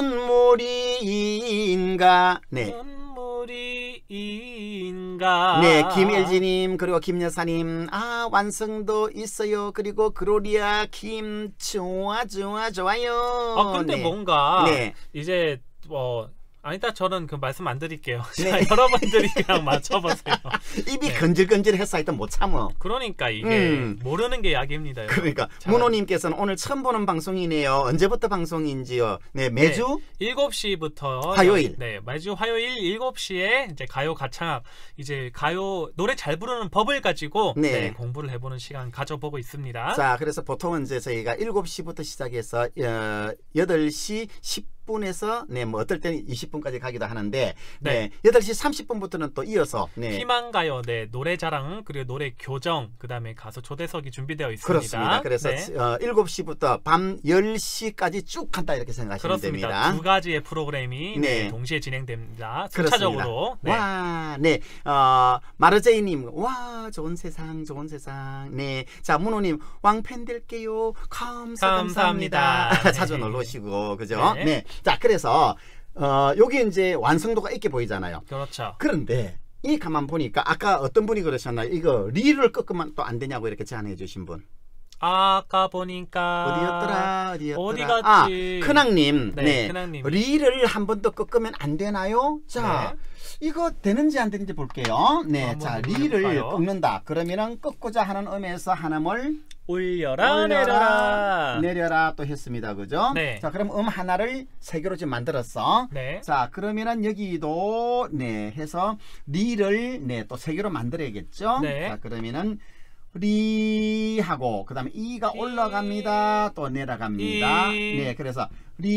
눈물이인가. 네. 눈물이 이인가. 네, 김엘지님 그리고 김여사님 아 완성도 있어요. 그리고 그로리아 김 좋아 좋아 좋아요. 아 근데 네. 뭔가 네. 이제 뭐 아니다 저는 그 말씀 안 드릴게요. 네. 자, 여러분들이 그냥 맞춰보세요. 입이 네. 건질건질해서 하여튼 못 참어. 그러니까 이게 음. 모르는 게 약입니다. 여러분. 그러니까 잘 문호님께서는 오늘 처음 보는 방송이네요. 언제부터 방송인지요? 네, 매주 일곱 시부터 화요일. 네, 매주 화요일 일곱 시에 이제 가요 가창학 이제 가요 노래 잘 부르는 법을 가지고 네. 네, 공부를 해보는 시간 가져보고 있습니다. 자, 그래서 보통은 이제 저희가 일곱 시부터 시작해서 어, 여덟 시 십 분에서 네, 뭐 어떨 때는 이십 분까지 가기도 하는데 네. 네. 여덟 시 삼십 분부터는 또 이어서 네. 희망가요, 네, 노래자랑 그리고 노래 교정, 그다음에 가수 초대석이 준비되어 있습니다. 그렇습니다. 그래서 네. 어, 일곱 시부터 밤 열 시까지 쭉 한다 이렇게 생각하시면 그렇습니다. 됩니다. 두 가지의 프로그램이 네. 네, 동시에 진행됩니다. 그렇습니다. 순차적으로. 네. 와, 네, 어, 마르제이님, 와, 좋은 세상, 좋은 세상. 네, 자, 문호님, 왕팬 될게요. 감사, 감사합니다. 감사합니다. 자주 네. 놀러 오시고, 그죠? 네. 네. 자, 그래서, 어, 여기 이제 완성도가 있게 보이잖아요. 그렇죠. 그런데, 이 가만 보니까, 아까 어떤 분이 그러셨나요? 이거, 리를 꺾으면 또 안 되냐고 이렇게 제안해 주신 분. 아까 보니까 어디였더라? 어디였더라? 어디 아, 갔지? 큰왕님. 네, 네. 큰왕님. 리를 한 번 더 꺾으면 안 되나요? 자, 네. 이거 되는지 안 되는지 볼게요. 네, 한번 자, 해볼까요? 리를 꺾는다. 그러면은 꺾고자 하는 의미에서 하나를 올려라, 올려라, 내려라. 내려라 또 했습니다. 그죠? 네. 자, 그럼 음 하나를 세 개로 지금 만들었어. 네. 자, 그러면은 여기도 네 해서 리를 네 또 세 개로 만들어야겠죠? 네. 자, 그러면은 리 하고 그다음에 이가 이. 올라갑니다. 또 내려갑니다. 이. 네, 그래서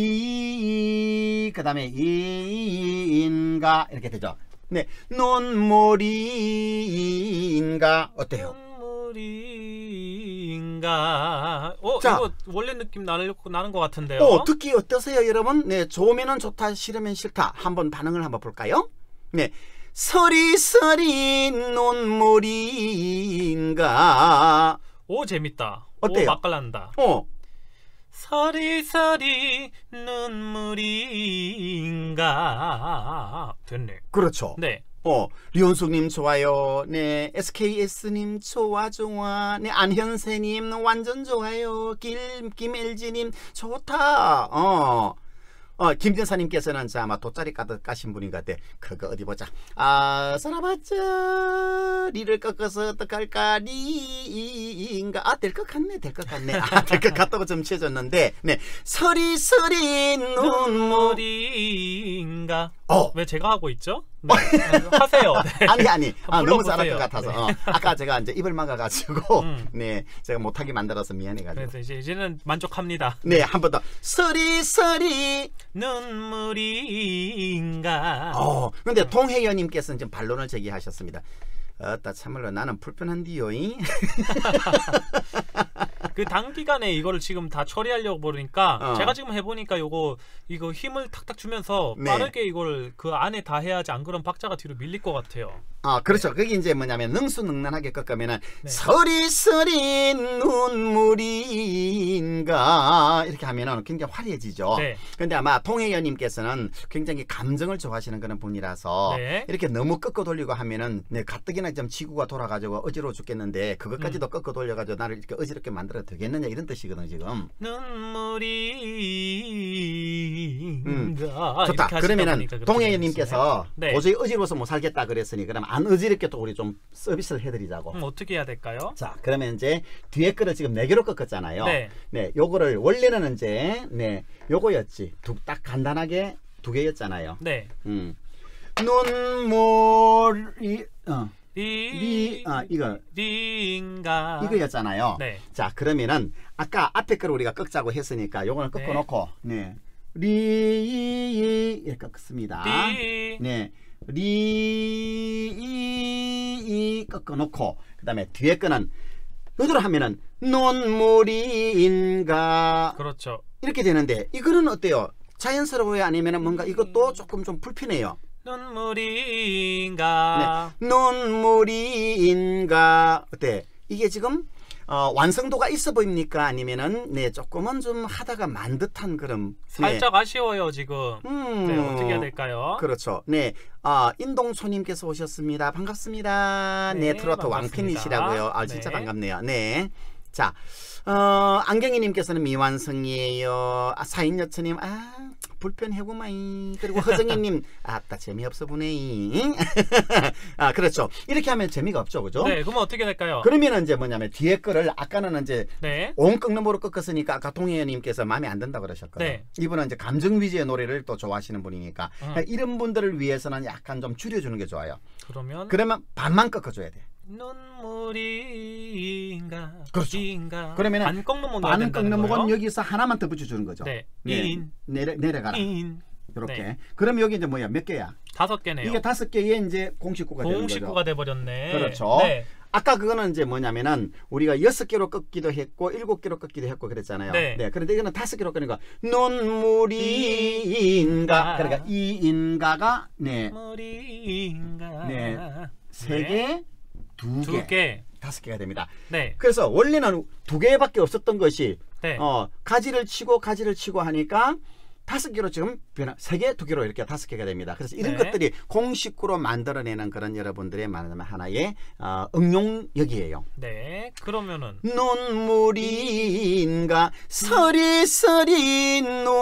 리 그다음에 이인가 이렇게 되죠. 네, 눈물이인가 어때요? 눈물인가. 어, 자. 이거 원래 느낌 나는 나는 것 같은데요. 어, 듣기 어떠세요, 여러분? 네, 좋으면은 좋다, 싫으면 싫다. 한번 반응을 한번 볼까요? 네. 서리서리 눈물인가. 오, 재밌다. 어때요? 오, 맛깔난다. 어, 서리서리 눈물인가. 됐네. 그렇죠. 네. 어, 류현숙님 좋아요. 네, 에스케이에스님 좋아 좋아. 네, 안현세님 완전 좋아요. 김 김엘지님 좋다. 어. 어, 김전사님께서는 자, 아마 돗자리 가득 까신 분인 것 같아. 그거 어디 보자. 아, 살아봤자 리를 꺾어서 어떡할까? 리인가? 아, 될 것 같네, 될 것 같네. 아, 될 것 같다고 좀 치워줬는데, 네, 서리서리 눈물. 눈물인가. 어, 왜 제가 하고 있죠? 네. 하세요. 네. 아니 아니 아, 너무 불러보세요. 잘할 것 같아서 네. 어, 아까 제가 이제 입을 막아가지고 음. 네 제가 못하게 만들어서 미안해가지고 그래서 이제 이제는 만족합니다. 네 한 번 더 서리서리 눈물인가. 어 근데 동혜연님께서는 지금 반론을 제기하셨습니다. 어따 참말로 나는 불편한디요. 그 단기간에 이거를 지금 다 처리하려고 보니까 어. 제가 지금 해보니까 요거 이거 힘을 탁탁 주면서 네. 빠르게 이걸 그 안에 다 해야지, 안 그러면 박자가 뒤로 밀릴 것 같아요. 아 그렇죠. 그게 이제 뭐냐면 능수능란하게 꺾으면은 네. 서리서리 눈물인가 이렇게 하면은 굉장히 화려해지죠. 네. 근데 아마 통혜연님께서는 굉장히 감정을 좋아하시는 그런 분이라서 네. 이렇게 너무 꺾어 돌리고 하면은 네, 가뜩이나 좀 지구가 돌아가지고 어지러워 죽겠는데 그것까지도 음. 꺾어 돌려가지고 나를 이렇게 어지럽게 만들어 되겠느냐 이런 뜻이거든 지금. 눈물인가. 음. 이렇게 좋다. 하시다 그러면은 보니까 그렇게 동혜연님께서 되겠어요. 네. 도저히 어지러워서 못 살겠다 그랬으니 그럼 안 어지럽게 또 우리 좀 서비스를 해드리자고. 음, 어떻게 해야 될까요? 자, 그러면 이제 뒤에 거를 지금 네 개로 꺾었잖아요. 네. 네, 요거를 원래는 이제 네, 요거였지. 두, 딱 간단하게 두 개였잖아요. 네. 음. 눈물이 어, 리, 리, 아, 이거 리인가. 이거였잖아요. 네. 자, 그러면은 아까 앞에 거를 우리가 꺾자고 했으니까 요거는 꺾어 네. 놓고 네. 리 이렇게 꺾습니다. 리. 네. 리 꺾어 놓고 그다음에 뒤에 거는 요대로 하면은 눈물인가 그렇죠. 이렇게 되는데 이거는 어때요? 자연스러워요? 아니면 뭔가 이것도 조금 좀 불편해요? 눈물인가. 네. 눈물인가 어때? 이게 지금 어, 완성도가 있어 보입니까? 아니면은 네 조금은 좀 하다가 만 듯한 그런 살짝 아쉬워요 지금. 음, 네, 어떻게 해야 될까요? 그렇죠. 네, 아 인동초님께서 오셨습니다. 반갑습니다. 네, 네, 트로트 반갑습니다. 왕팬이시라고요. 아 진짜 네. 반갑네요. 네, 자. 어, 안경희님께서는 미완성이에요. 아, 사인여천님, 아, 불편해구마이. 그리고 허정희님, 아따, 재미없어 보네이. 아, 그렇죠. 이렇게 하면 재미가 없죠, 그죠? 네, 그러면 어떻게 될까요? 그러면 이제 뭐냐면, 뒤에 거를, 아까는 이제, 네. 온 꺾는으로 꺾었으니까, 아까 동혜연님께서 마음에 안 든다 그러셨거든요. 네. 이분은 이제 감정 위주의 노래를 또 좋아하시는 분이니까, 음. 이런 분들을 위해서는 약간 좀 줄여주는 게 좋아요. 그러면 그러면 반만 꺾어줘야 돼. 눈물인가 그렇죠. 인가 그러면은 반 꺾는 목 넣어야 반은 된다는 꺾는 목은 거예요? 여기서 하나만 더 붙여주는 거죠. 네. 네. 인. 내려, 내려가라. 인. 이렇게. 네. 그럼 여기 이제 뭐야? 몇 개야? 다섯 개네요. 이게 다섯 개의 이제 공식구가 되는 거죠. 공식구가 돼버렸네. 그렇죠. 네. 아까 그거는 이제 뭐냐면은 우리가 여섯 개로 꺾기도 했고 일곱 개로 꺾기도 했고 그랬잖아요. 네. 그런데 이거는 다섯 개로 꺾니까 눈물인가. 인가. 그러니까 이 인가가 네. 눈물인가. 네. 세 개, 두 개, 두 개. 다섯 개가 됩니다. 네. 그래서 원래는 두 개밖에 없었던 것이 네. 어, 가지를 치고 가지를 치고 하니까 다섯 개로 지금 변화, 세 개, 두 개로 이렇게 다섯 개가 됩니다. 그래서 이런 네. 것들이 공식구로 만들어내는 그런 여러분들의 말하자면 하나의 어, 응용력이에요. 네. 그러면은 눈물인가 서리서리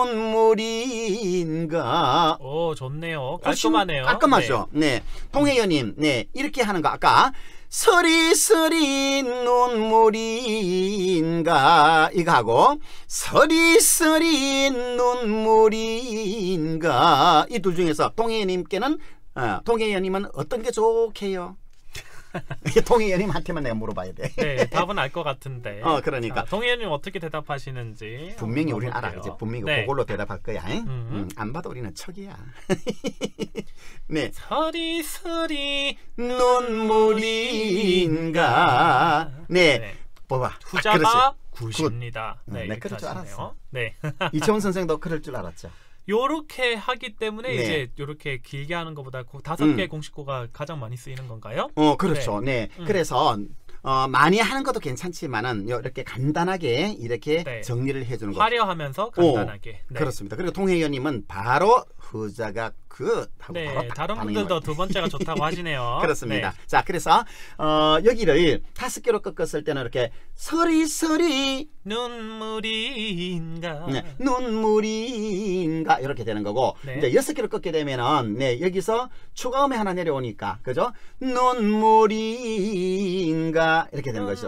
눈물인가. 오 좋네요. 훨씬 깔끔하네요. 깔끔하죠. 네. 동혜연님, 네 이렇게 하는 거 아까 서리서리 눈물인가 이거 하고 서리서리 눈물인가 이 둘 중에서 동혜연님께는 어, 동혜연님은 어떤 게 좋게요? 동혜연님한테만 내가 물어봐야 돼. 네. 답은 알 것 같은데. 어, 그러니까. 자, 동현님 어떻게 대답하시는지 분명히 한번 우리는 알아. 볼게요. 이제 분명히 네. 그걸로 대답할 거야. 응? 음. 음, 안 봐도 우리는 척이야. 네. 서리서리 눈물인가. 네. 네. 봐봐. 후자가 아, 굿입니다. 굿. 네, 네, 이렇게 그럴 줄 하시네요. 알았어. 네. 이채원 선생도 그럴 줄 알았죠. 요렇게 하기 때문에 네. 이제 요렇게 길게 하는 것보다 고- 다섯 음. 개 공식구가 가장 많이 쓰이는 건가요? 어, 그렇죠. 네. 음. 그래서 어, 많이 하는 것도 괜찮지만은 이렇게 간단하게 이렇게 네. 정리를 해주는 거. 화려하면서 간단하게. 네. 그렇습니다. 그리고 동혜연님은 바로 후자가 굿 하고 네, 바로 딱 다른 반응이 분들도 와요. 두 번째가 좋다고 하시네요. 그렇습니다. 네. 자, 그래서 어, 여기를 다섯 개로 꺾었을 때는 이렇게 서리서리 눈물인가. 네, 눈물인가 이렇게 되는 거고 네. 이제 여섯 개로 꺾게 되면은 네, 여기서 추가음이 하나 내려오니까 그죠? 눈물인가 이렇게 되는 것이죠.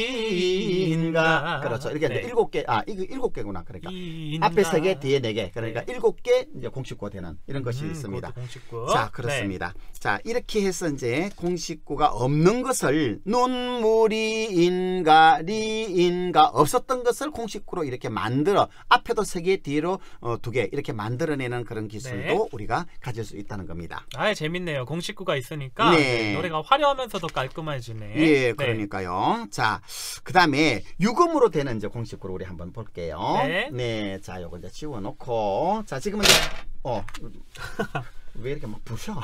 물인가 그렇죠. 이렇게 네. 이제 일곱 개, 아 이거 일곱 개구나. 그러니까 인가. 앞에 세 개, 뒤에 네 개. 그러니까 네. 일곱 개 이제 공식구가 되는 이런 것이 음, 있습니다. 그것도 공식구. 자, 그렇습니다. 자, 이렇게 해서 이제 공식구가 없는 것을 눈물이인가 리인가 없었던 것을 공식구로 이렇게 만들어 앞에도 세 개, 뒤로 어, 두 개 이렇게 만들어내는 그런 기술도 네. 우리가 가질 수 있다는 겁니다. 아, 재밌네요. 공식구가 있으니까 네. 네, 노래가 화려하면서도 깔끔해지네. 예, 네. 그러니까요. 자, 그 다음에 유금으로 되는 이제 공식구를 우리 한번 볼게요. 네. 자, 요거 이제 지워놓고. 자, 지금은 이제, 어, 왜 이렇게 막 부셔?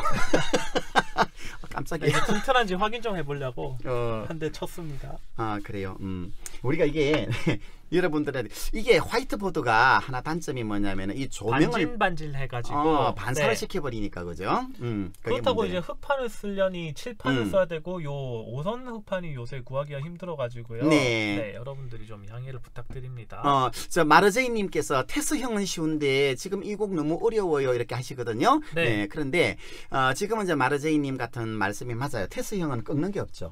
깜짝이야. 이제 튼튼한지 확인 좀 해보려고 어, 한 대 쳤습니다. 아, 그래요. 음. 우리가 이게, 여러분들의, 이게 화이트보드가 하나 단점이 뭐냐면 이 조명을 반질반질 해가지고 어, 반사를 네. 시켜버리니까, 그죠? 음, 그게 그렇다고 문제예요. 이제 흑판을 쓰려니 칠판을 음. 써야 되고 요 오선 흑판이 요새 구하기가 힘들어가지고요. 네. 여러분들이 좀 양해를 부탁드립니다. 어, 저 마르제이님께서 테스형은 쉬운데 지금 이 곡 너무 어려워요 이렇게 하시거든요. 네. 네. 그런데 어, 지금은 이제 마르제이님 같은 말씀이 맞아요. 테스형은 꺾는 게 없죠.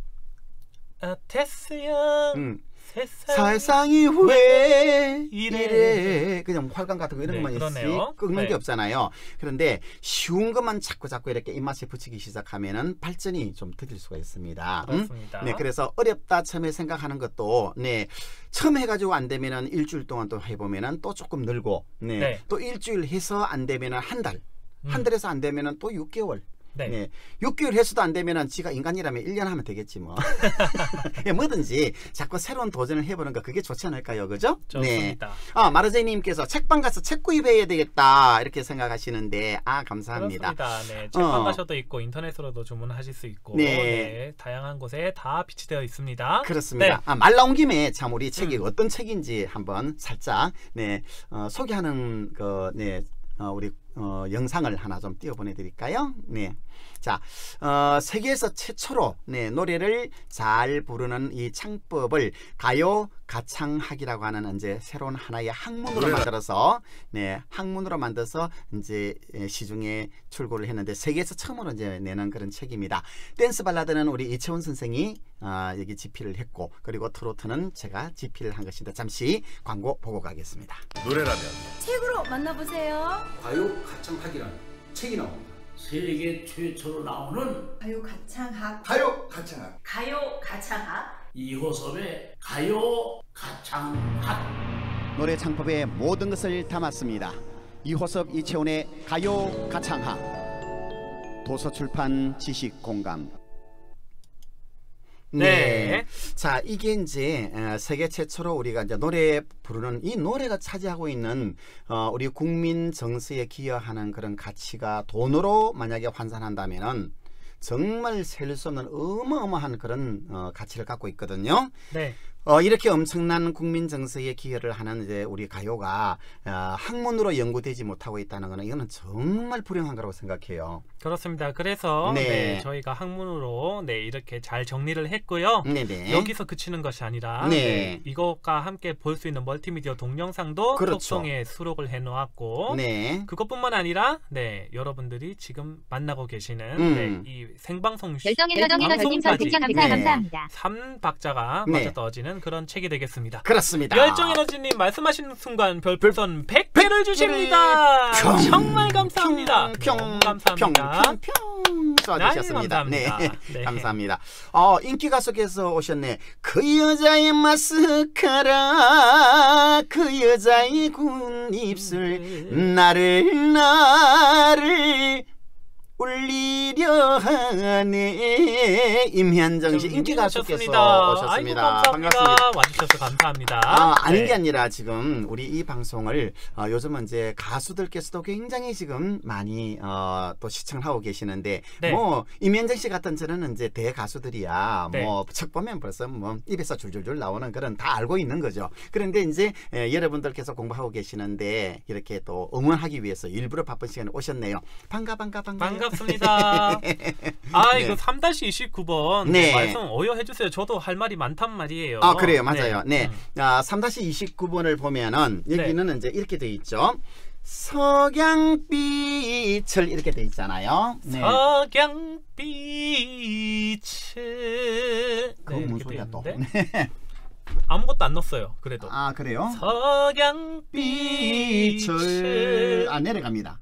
아, 테스형 음. 세상이 세상이 왜 이래. 이래 그냥 활강 같은 거 이런 네, 것만 그러네요. 있지 꺾는 네. 게 없잖아요. 그런데 쉬운 것만 자꾸 자꾸 이렇게 입맛에 붙이기 시작하면은 발전이 좀 더딜 수가 있습니다. 음? 그렇습니다. 네, 그래서 어렵다 처음에 생각하는 것도 네 처음 해가지고 안 되면은 일주일 동안 또 해보면은 또 조금 늘고 네, 네. 또 일주일 해서 안 되면은 한 달, 음. 한 달에서 안 되면은 또 육 개월. 네. 네. 육 개월 해서도 안 되면은 지가 인간이라면 일 년 하면 되겠지 뭐. 예, 뭐든지 자꾸 새로운 도전을 해보는 거 그게 좋지 않을까요? 그죠? 좋습니다. 네. 아, 마르제이님께서 책방 가서 책 구입해야 되겠다 이렇게 생각하시는데 아 감사합니다. 그렇습니다. 네, 책방 어. 가셔도 있고 인터넷으로도 주문하실 수 있고 네. 네, 다양한 곳에 다 비치되어 있습니다. 그렇습니다. 네. 아, 말 나온 김에 참 우리 책이 음. 어떤 책인지 한번 살짝 네 어, 소개하는 그 네 어, 우리 어, 영상을 하나 좀 띄워 보내드릴까요? 네. 자, 어, 세계에서 최초로 네, 노래를 잘 부르는 이 창법을 가요 가창학이라고 하는 이제 새로운 하나의 학문으로 만들어서 네, 학문으로 만들어서 이제 시중에 출고를 했는데 세계에서 처음으로 이제 내는 그런 책입니다. 댄스 발라드는 우리 이채원 선생이 어, 여기 집필을 했고 그리고 트로트는 제가 집필을 한 것인데 잠시 광고 보고 가겠습니다. 노래라면 책으로 만나보세요. 가요 가창학이라는 책이 나옵니다. 세계 최초로 나오는 가요 가창학. 가요 가창학. 가요 가창학. 이호섭의 가요 가창학. 노래 창법의 모든 것을 담았습니다. 이호섭 이채원의 가요 가창학. 도서출판 지식공감. 네. 자, 이게 이제 어, 세계 최초로 우리가 이제 노래 부르는 이 노래가 차지하고 있는 어, 우리 국민 정서에 기여하는 그런 가치가 돈으로 만약에 환산한다면은 정말 셀 수 없는 어마어마한 그런 어, 가치를 갖고 있거든요. 네. 어, 이렇게 엄청난 국민 정서에 기여를 하는 이제 우리 가요가 어, 학문으로 연구되지 못하고 있다는 것은 이거는 정말 불행한 거라고 생각해요. 그렇습니다. 그래서 네. 네, 저희가 학문으로 네, 이렇게 잘 정리를 했고요. 네네. 여기서 그치는 것이 아니라 네. 네, 이것과 함께 볼 수 있는 멀티미디어 동영상도 그렇죠. 톡송에 수록을 해놓았고 네. 그것뿐만 아니라 네 여러분들이 지금 만나고 계시는 음. 네, 이 생방송 열정의 너정의 너님 선택장 감사 네. 감사합니다. 삼 박자가 네. 맞아 떨어지는 그런 책이 되겠습니다. 그렇습니다. 열정에너지님 말씀하시는 순간 별풍선 백 개를 주십니다. 평, 정말 감사합니다. 평, 너무 평, 감사합니다. 평, 평 쏴주셨습니다. 아유, 네, 감사합니다. 네. 감사합니다. 어, 인기 가수께서 오셨네. 그 여자의 마스카라, 그 여자의 군 입술, 나를 나를 울리려 하네. 임현정 씨 인기 가수께서 오셨습니다. 아이고, 감사합니다. 와주셔서 감사합니다. 아, 아닌 네. 게 아니라 지금 우리 이 방송을 어, 요즘은 이제 가수들께서도 굉장히 지금 많이 어, 또 시청을 하고 계시는데 네. 뭐 임현정 씨 같은 저는 이제 대가수들이야 네. 뭐 책 보면 벌써 뭐 입에서 줄줄줄 나오는 그런 다 알고 있는 거죠. 그런데 이제 에, 여러분들께서 공부하고 계시는데 이렇게 또 응원하기 위해서 일부러 바쁜 시간에 오셨네요. 반가 반가 반가. 반갑습니다. 아 네. 이거 삼 이십구 번 네. 네. 말씀 어여 해주세요. 저도 할 말이 많단 말이에요. 아 그래요, 맞아요. 네, 음. 아, 삼 이십구 번을 보면은 여기는 이제 이렇게 돼 있죠. 석양빛을 이렇게 돼 있잖아요. 네. 석양빛을 그거 무슨 소리야 또? 네. 아무것도 안 넣었어요. 그래도 아 그래요? 석양빛을 아 내려갑니다.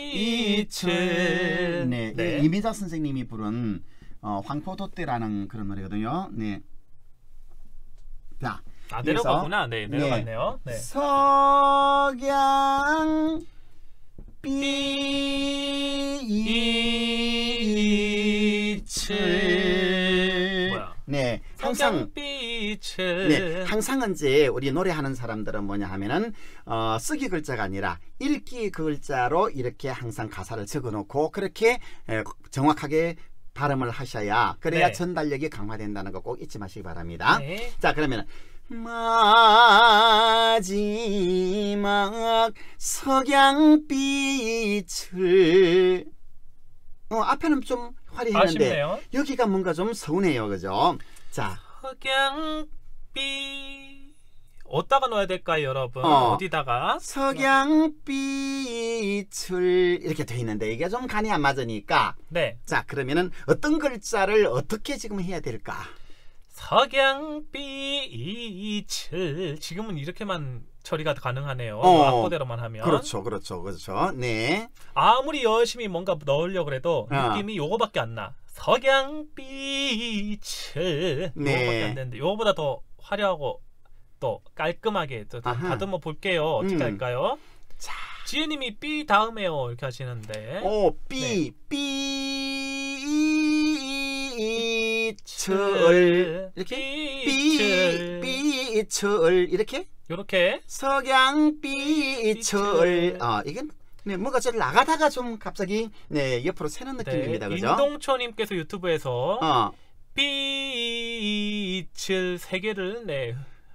빛을 네, 네. 이미자 선생님이 부른 어, 황포도 때라는 그런 노래거든요. 네. 자, 아 내려가구나. 네 내려갔네요. 네. 석양 빛을 뭐야? 네, 항상 빛을 네, 항상 이제 우리 노래하는 사람들은 뭐냐 하면은 어, 쓰기 글자가 아니라 읽기 글자로 이렇게 항상 가사를 적어놓고 그렇게 에, 정확하게 발음을 하셔야 그래야 네. 전달력이 강화된다는 거 꼭 잊지 마시기 바랍니다. 네. 자 그러면 마지막 석양빛을 어, 앞에는 좀 화려했는데 아쉽네요. 여기가 뭔가 좀 서운해요, 그죠? 자, 석양빛 어디다가 넣어야 될까요, 여러분? 어. 어디다가? 석양빛을 이렇게 돼 있는데 이게 좀 간이 안 맞으니까 네. 자 그러면은 어떤 글자를 어떻게 지금 해야 될까? 석양빛을 지금은 이렇게만 처리가 가능하네요. 어. 악보대로만 하면. 그렇죠, 그렇죠, 그렇죠. 네. 아무리 열심히 뭔가 넣으려고 해도 어. 느낌이 요거밖에 안 나. 석양빛을 네. 요거밖에 안 되는데 요거보다 더 화려하고 또 깔끔하게 또 아하. 다듬어 볼게요. 어떻게 음. 할까요? 자, 지혜님이 삐 다음에요 이렇게 하시는데. 오, 삐, 삐철 이렇게 삐, 삐철 이렇게 요렇게 석양빛을 어 이건 네, 뭔가 저 나가다가 좀 갑자기 네 옆으로 새는 느낌입니다, 네, 그죠? 임동초님께서 유튜브에서 어, 빛을 세 개를 네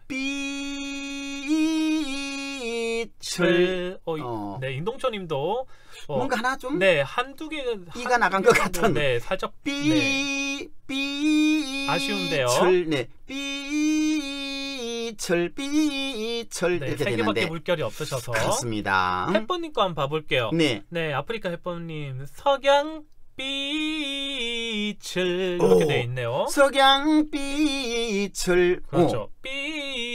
빛을 어, 어. 네 임동초님도 어, 뭔가 하나 좀 네 한두 개 이가 나간 것 같은 네 살짝 네, 삐, 삐, 아쉬운데요. 철, 네, 삐철, 삐철 네, 이렇게 세 개밖에 되는데 물결이 없으셔서 그렇습니다. 햇번님 거 한번 봐볼게요. 네, 네 아프리카 햇번님 석양 빛을 이렇게 오. 돼 있네요. 석양빛을 그렇죠.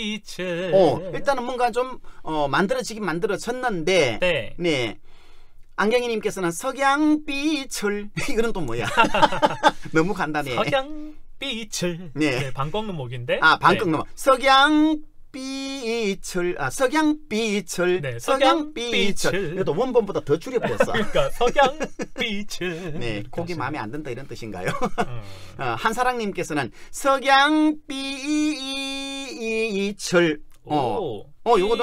빛을 어, 어, 일단은 뭔가 좀 어, 만들어지긴 만들어졌는데 네. 네. 안경이님께서는 석양빛을 이거는 또 뭐야? 너무 간단해. 석양빛을. 네. 네, 방 꺾는 목인데. 아, 방금 네. 넘어. 석양빛을, 아, 석양빛을, 네, 석양빛을. 석양빛을. 이것도 원본보다 더 줄여버렸어. 그러니까 석양빛을. 네, 곡이 마음에 안 든다 이런 뜻인가요? 음. 어, 한사랑님께서는 석양빛을. 어, 오. 어, 요거는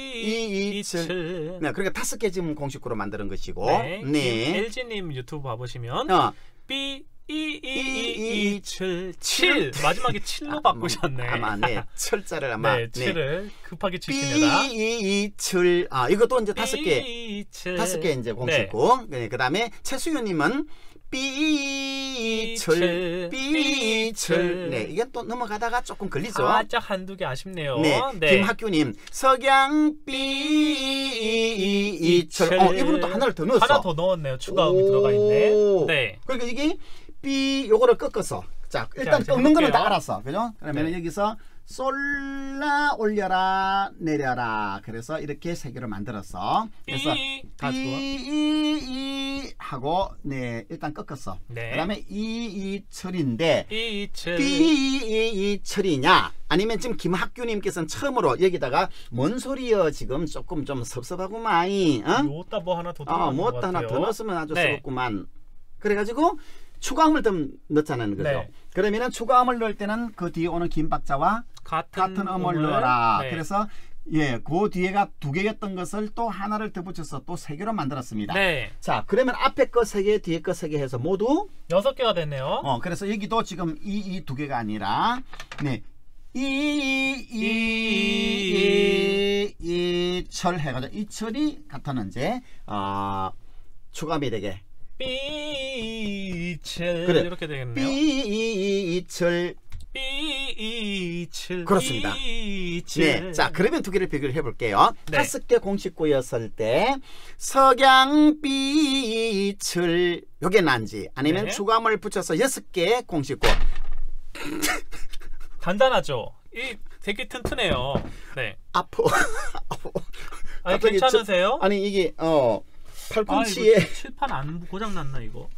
이이칠. 네, 그러니까 다섯 개 지금 공식구로 만드는 것이고. 네. 네. 엘지님 유튜브 봐보시면 어, B 이 이 이 칠 칠 마지막에 칠로 바꾸셨네. 아마 네, 철자를 아마 네, 칠을 급하게 치십니다. 삐이칠. 아, 이것도 이제 다섯 개. 삐이칠. 다섯 개 이제 공식구. 네. 그다음에 최수연님은 삐이칠, 삐이칠. 네, 이게 또 넘어가다가 조금 걸리죠. 살짝 한두 개 아쉽네요. 네, 네. 김학규님 석양 삐이칠. 어, 이분은 또 하나를 더 넣었어. 하나 더 넣었네요. 추가음이 들어가 있네. 네. 그러니까 이게 삐 요거를 꺾어서 자 일단 자, 꺾는 거는 다 해볼게요. 알았어, 그죠? 그러면 네. 여기서 솔라 올려라 내려라. 그래서 이렇게 세 개를 만들었어. 그래서 삐 다 좋아. 삐이 하고 네 일단 꺾었어. 네. 그다음에 이이철인데 삐이칠. 삐이철이냐 아니면 지금 김학규님께서는 처음으로 여기다가 뭔 소리여 지금 조금 좀 섭섭하구만. 어? 요따 뭐 하나 더 아, 넣은 뭐 것 하나 같아요. 더 넣었으면 아주 네. 썩었구만. 그래가지고 추가음을 좀 넣잖아요, 그죠? 네. 그러면은 추가음을 넣을 때는 그 뒤에 오는 긴 박자와 같은, 같은 음을 음을, 넣어라. 네. 그래서 예, 그 뒤에가 두 개였던 것을 또 하나를 더 붙여서 또 세 개로 만들었습니다. 네. 자, 그러면 앞에 거 세 개, 뒤에 거 세 개 해서 모두 여섯 개가 됐네요. 어, 그래서 여기도 지금 이, 이 두 개가 아니라 네. 이, 이, 이, 이, 철 해가지고 이 철이 같은 이제 어, 추가음이 되게 삐이칠 그래. 이렇게 되겠네요. 삐이철. 삐이칠. 그렇습니다. 삐이칠. 네, 자 그러면 두 개를 비교를 해볼게요. 네. 다섯 개 공식구였을 때 석양빛을 요게 난지 아니면 네. 추가음을 붙여서 여섯 개 공식구. 간단하죠. 이 되게 튼튼해요. 네. 아프. 아니 갑자기 괜찮으세요? 저, 아니 이게 어 아, 팔꿈치에 이거 칠판 안 고장 났나 이거?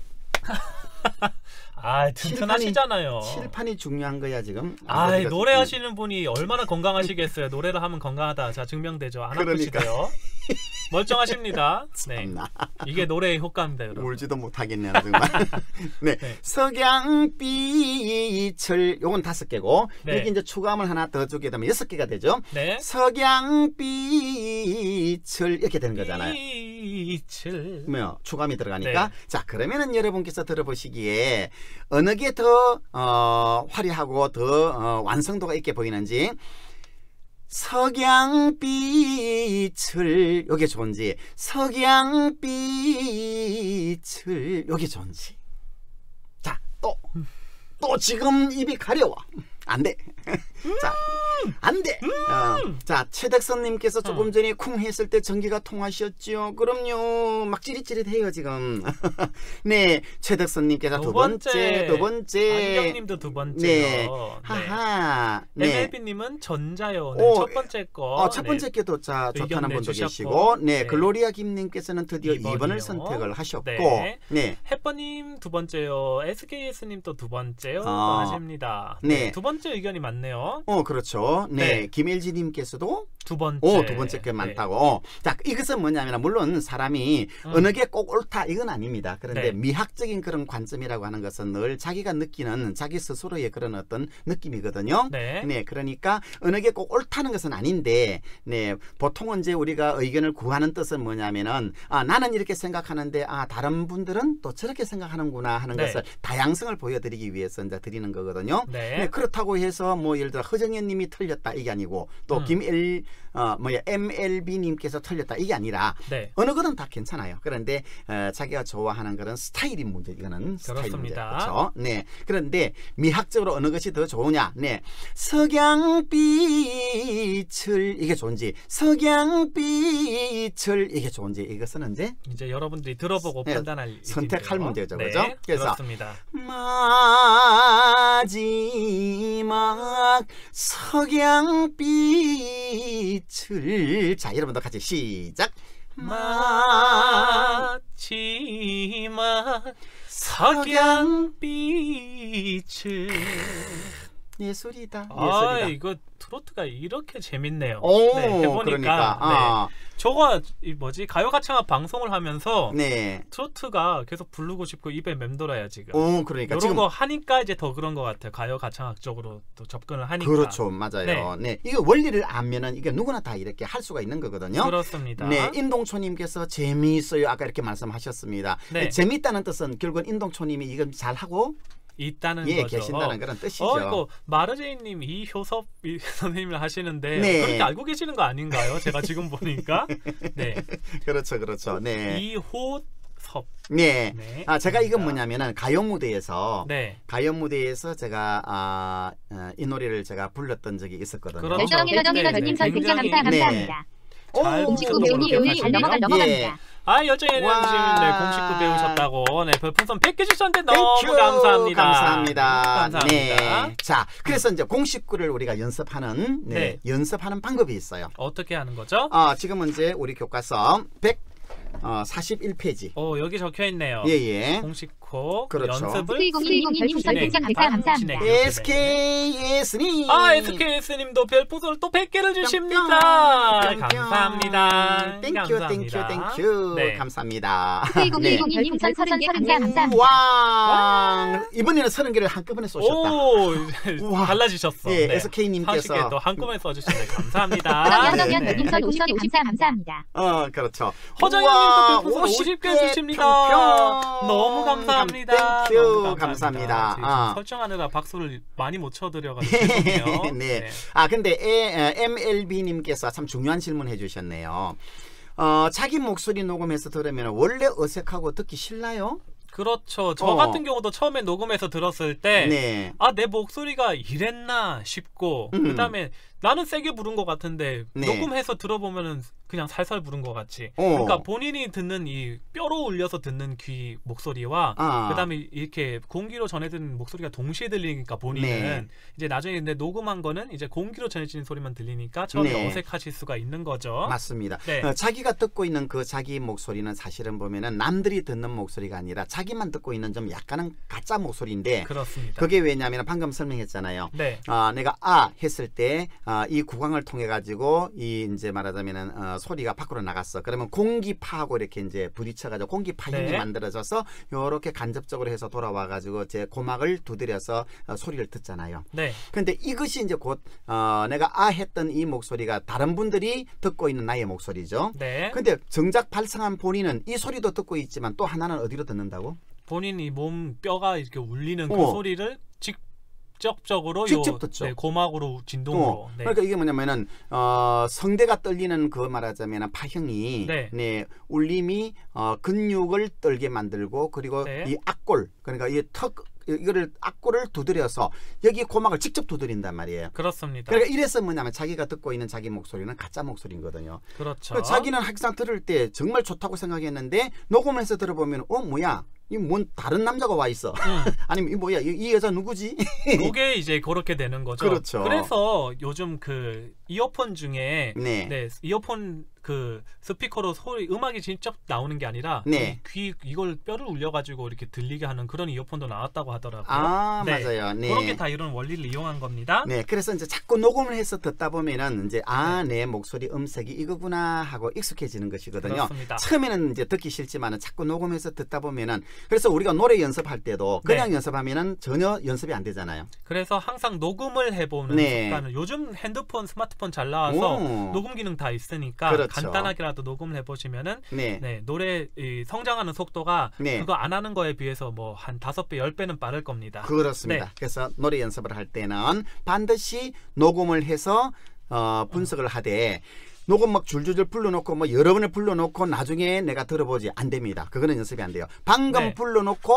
아 튼튼하시잖아요. 칠판이 중요한 거야 지금. 아 이거 노래하시는 분이 얼마나 건강하시겠어요. 노래를 하면 건강하다. 자 증명되죠. 안 그러니까. 아프시대요. 멀쩡하십니다. 네. 참나. 이게 노래의 효과입니다, 여러분. 울지도 못하겠네요 정말. 네. 네. 석양빛을 요건 다섯 개고 네. 여기 이제 추가음을 하나 더 주게 되면 여섯 개가 되죠. 네. 석양빛을 이렇게 되는 거잖아요. 삐이칠. 뭐 추가음이 들어가니까. 네. 자 그러면은 여러분께서 들어보시기에 어느 게 더 어, 화려하고 더 어, 완성도가 있게 보이는지. 석양빛을 요게 좋은지 석양빛을 요게 좋은지. 자 또 또 지금 입이 가려워. 안돼. 자 안돼. 어, 자 최덕선님께서 조금 음. 전에 쿵 했을 때 전기가 통하셨죠. 그럼요. 막 찌릿찌릿해요 지금. 네 최덕선님께서 두 번째 두 번째. 안경님도 두 번째요. 네. 네. 하하. 네. 엠엘비님은 전자요. 네, 오, 첫 번째 거. 어, 첫 번째 네. 게도 자 의견 좋다는 분도 내주셨고, 계시고, 네, 네. 글로리아 김님께서는 드디어 이 번을 이번이요. 선택을 하셨고, 네. 네, 해퍼님 두 번째요. 에스케이에스님 또 두 번째요. 아. 하십니다. 네. 네. 두 번째 의견이 많네요. 어 그렇죠, 네, 네. 김일지님께서도 두 번째. 오 두 번째 게 많다고. 어. 자 이것은 뭐냐면 물론 사람이 음. 어느 게 꼭 옳다 이건 아닙니다. 그런데 네. 미학적인 그런 관점이라고 하는 것은 늘 자기가 느끼는 자기 스스로의 그런 어떤 느낌이거든요. 네. 네, 그러니까 어느 게 꼭 옳다는 것은 아닌데, 네, 보통은 이제 우리가 의견을 구하는 뜻은 뭐냐면은, 아, 나는 이렇게 생각하는데, 아, 다른 분들은 또 저렇게 생각하는구나 하는 네. 것을 다양성을 보여드리기 위해서 이제 드리는 거거든요. 네. 네, 그렇다고 해서 뭐 예를 들어 허정현님이 틀렸다 이게 아니고, 또 음. 김엘, 어, 뭐야 엠엘비님께서 틀렸다 이게 아니라. 네. 어느 거는 다 괜찮아요. 그런데 어, 자기가 좋아하는 그런 스타일이 문제, 이거는 스타일 문제. 그렇습니다. 그렇죠? 네. 그런데 미학적으로 어느 것이 더 좋으냐? 네. 석양빛을 이게 좋은지, 석양빛을 이게 좋은지, 이것은 이제 이제 여러분들이 들어보고 네, 판단할 선택할 일인데요. 문제죠, 네, 그죠? 그래서 그렇습니다. 마지막 석양빛을 자 여러분도 같이 시작. 마지막 석양빛을. 예술이다. 아, 예술이다. 이거 트로트가 이렇게 재밌네요. 오, 네, 해보니까. 그러니까. 아. 네. 저거 이 뭐지 가요가창학 방송을 하면서 네. 트로트가 계속 부르고 싶고 입에 맴돌아요 지금. 오, 그러니까 이런 지금 거 하니까 이제 더 그런 것 같아요. 가요가창학 쪽으로 또 접근을 하니까. 그렇죠, 맞아요. 네, 네. 이거 원리를 알면은 이게 누구나 다 이렇게 할 수가 있는 거거든요. 그렇습니다. 네, 인동초님께서 재미있어요. 아까 이렇게 말씀하셨습니다. 네. 재미있다는 뜻은 결국은 인동초님이 이걸 잘 하고 있다는 예, 거죠. 계신다는 그런 뜻이죠. 어, 이거 마르제이님 이효섭 이 선생님을 하시는데 네. 그렇게 알고 계시는 거 아닌가요? 제가 지금 보니까 네 그렇죠, 그렇죠. 네, 이호섭. 네. 네. 아, 제가 이건 맞습니다. 뭐냐면은 가요 무대에서 네. 가요 무대에서 제가 아, 어, 이 노래를 제가 불렀던 적이 있었거든요. 그렇죠. 열정이 열정이 네, 더님 네, 선 등장 감사 굉장히- 감사합니다. 오, 잘 공식구 네. 배우니 배우니 잘 넘어가 넘어갑니다. 아, 열정의 와. 엔진 네, 공식구 배우셨다고 네, 별풍선 백 개 주셨는데 너무 땡큐, 감사합니다. 감사합니다. 감사합니다. 네. 자, 그래서 이제 공식구를 우리가 연습하는 네, 네. 연습하는 방법이 있어요. 어떻게 하는 거죠? 아, 지금은 이제 우리 교과서 백사십일 페이지. 어, 여기 적혀 있네요. 예, 예. 공식코 그렇죠. 연습을 스이공이공님 선 등장 감사 감사합니다. 에스케이에스님. 아, 에스케이에스님도 별풍선을 또 백 개를 주십니다. 뿅뿅. 감사합니다. 땡큐, 감사합니다. 땡큐, 땡큐. 네. 감사합니다. 스이공이공님 선 서른 개 감사 감사합니다. 와, 이번에는 서른 개를 한꺼번에 쏘셨다. 오, 우와. 달라지셨어. 예, 네. 에스케이님께서 사십 개 또 한꺼번에 써주시네. 감사합니다. 허정현 네. 누님 선 오십 개 감사 감사합니다. 어, 그렇죠. 허정현님도 별풍선 오십 개 주십니다. 평평. 너무 감사합니다. 땡큐, 너무 감사합니다. 지금 아. 설정하느라 박수를 많이 못 쳐드려가지고 죄송해요. 네. 아, 근데 엠엘비님께서 참 중요한 질문 해주셨네요. 어, 자기 목소리 녹음해서 들으면 원래 어색하고 듣기 싫나요? 그렇죠. 저 어. 같은 경우도 처음에 녹음해서 들었을 때 네. 아, 내 목소리가 이랬나 싶고 음. 그다음에 나는 세게 부른 것 같은데 네. 녹음해서 들어보면은 그냥 살살 부른 것 같이. 어. 그러니까 본인이 듣는 이 뼈로 울려서 듣는 귀 목소리와 아. 그다음에 이렇게 공기로 전해지는 목소리가 동시에 들리니까 본인은 네. 이제 나중에 근데 녹음한 거는 이제 공기로 전해지는 소리만 들리니까 처음에 네. 어색하실 수가 있는 거죠. 맞습니다. 네. 어, 자기가 듣고 있는 그 자기 목소리는 사실은 보면은 남들이 듣는 목소리가 아니라 자기만 듣고 있는 좀 약간은 가짜 목소리인데 그렇습니다. 그게 왜냐하면 방금 설명했잖아요. 네. 아, 내가 아 했을 때 이 구강을 통해 가지고 이 이제 말하자면은 어, 소리가 밖으로 나갔어. 그러면 공기파하고 이렇게 이제 부딪혀가지고 공기파 힘이 네. 만들어져서 요렇게 간접적으로 해서 돌아와 가지고 제 고막을 두드려서 어, 소리를 듣잖아요. 네. 근데 이것이 이제 곧 어, 내가 아 했던 이 목소리가 다른 분들이 듣고 있는 나의 목소리죠. 네. 근데 정작 발성한 본인은 이 소리도 듣고 있지만 또 하나는 어디로 듣는다고? 본인이 몸 뼈가 이렇게 울리는 그 어. 소리를 직접적으로 직접 요, 듣죠. 네, 고막으로 진동으로. 어, 네. 그러니까 이게 뭐냐면은 어, 성대가 떨리는 그 말하자면 파형이 네. 네, 울림이 어, 근육을 떨게 만들고 그리고 네. 이 악골 그러니까 이 턱 이거를 악골을 두드려서 여기 고막을 직접 두드린단 말이에요. 그렇습니다. 그러니까 이래서 뭐냐면 자기가 듣고 있는 자기 목소리는 가짜 목소리거든요. 그렇죠. 그러니까 자기는 항상 들을 때 정말 좋다고 생각했는데 녹음해서 들어보면 어 뭐야 이 뭔 다른 남자가 와 있어. 음. 아니면 이 뭐야 이, 이 여자 누구지? 그게 이제 그렇게 되는 거죠. 그렇죠. 그래서 요즘 그 이어폰 중에 네. 네, 이어폰 그 스피커로 소리 음악이 직접 나오는 게 아니라 네. 귀 이걸 뼈를 울려 가지고 이렇게 들리게 하는 그런 이어폰도 나왔다고 하더라고요. 아 네. 맞아요. 네. 그렇게 다 이런 원리를 이용한 겁니다. 네, 그래서 이제 자꾸 녹음을 해서 듣다 보면은 이제 아, 내 목소리 음색이 이거구나 하고 익숙해지는 것이거든요. 그렇습니다. 처음에는 이제 듣기 싫지만은 자꾸 녹음해서 듣다 보면은 그래서 우리가 노래 연습할 때도 그냥 네. 연습하면은 전혀 연습이 안 되잖아요. 그래서 항상 녹음을 해보는 네. 습관을 요즘 핸드폰, 스마트폰 잘 나와서 오. 녹음 기능 다 있으니까 그렇죠. 간단하게라도 녹음을 해보시면은 네. 네, 노래 이 성장하는 속도가 네. 그거 안 하는 거에 비해서 뭐 한 다섯 배, 열 배는 빠를 겁니다. 그렇습니다. 네. 그래서 노래 연습을 할 때는 반드시 녹음을 해서 어, 분석을 하되 녹음 막 줄줄줄 불러놓고 뭐 여러 번을 불러놓고 나중에 내가 들어보지 안 됩니다. 그거는 연습이 안 돼요. 방금 네. 불러놓고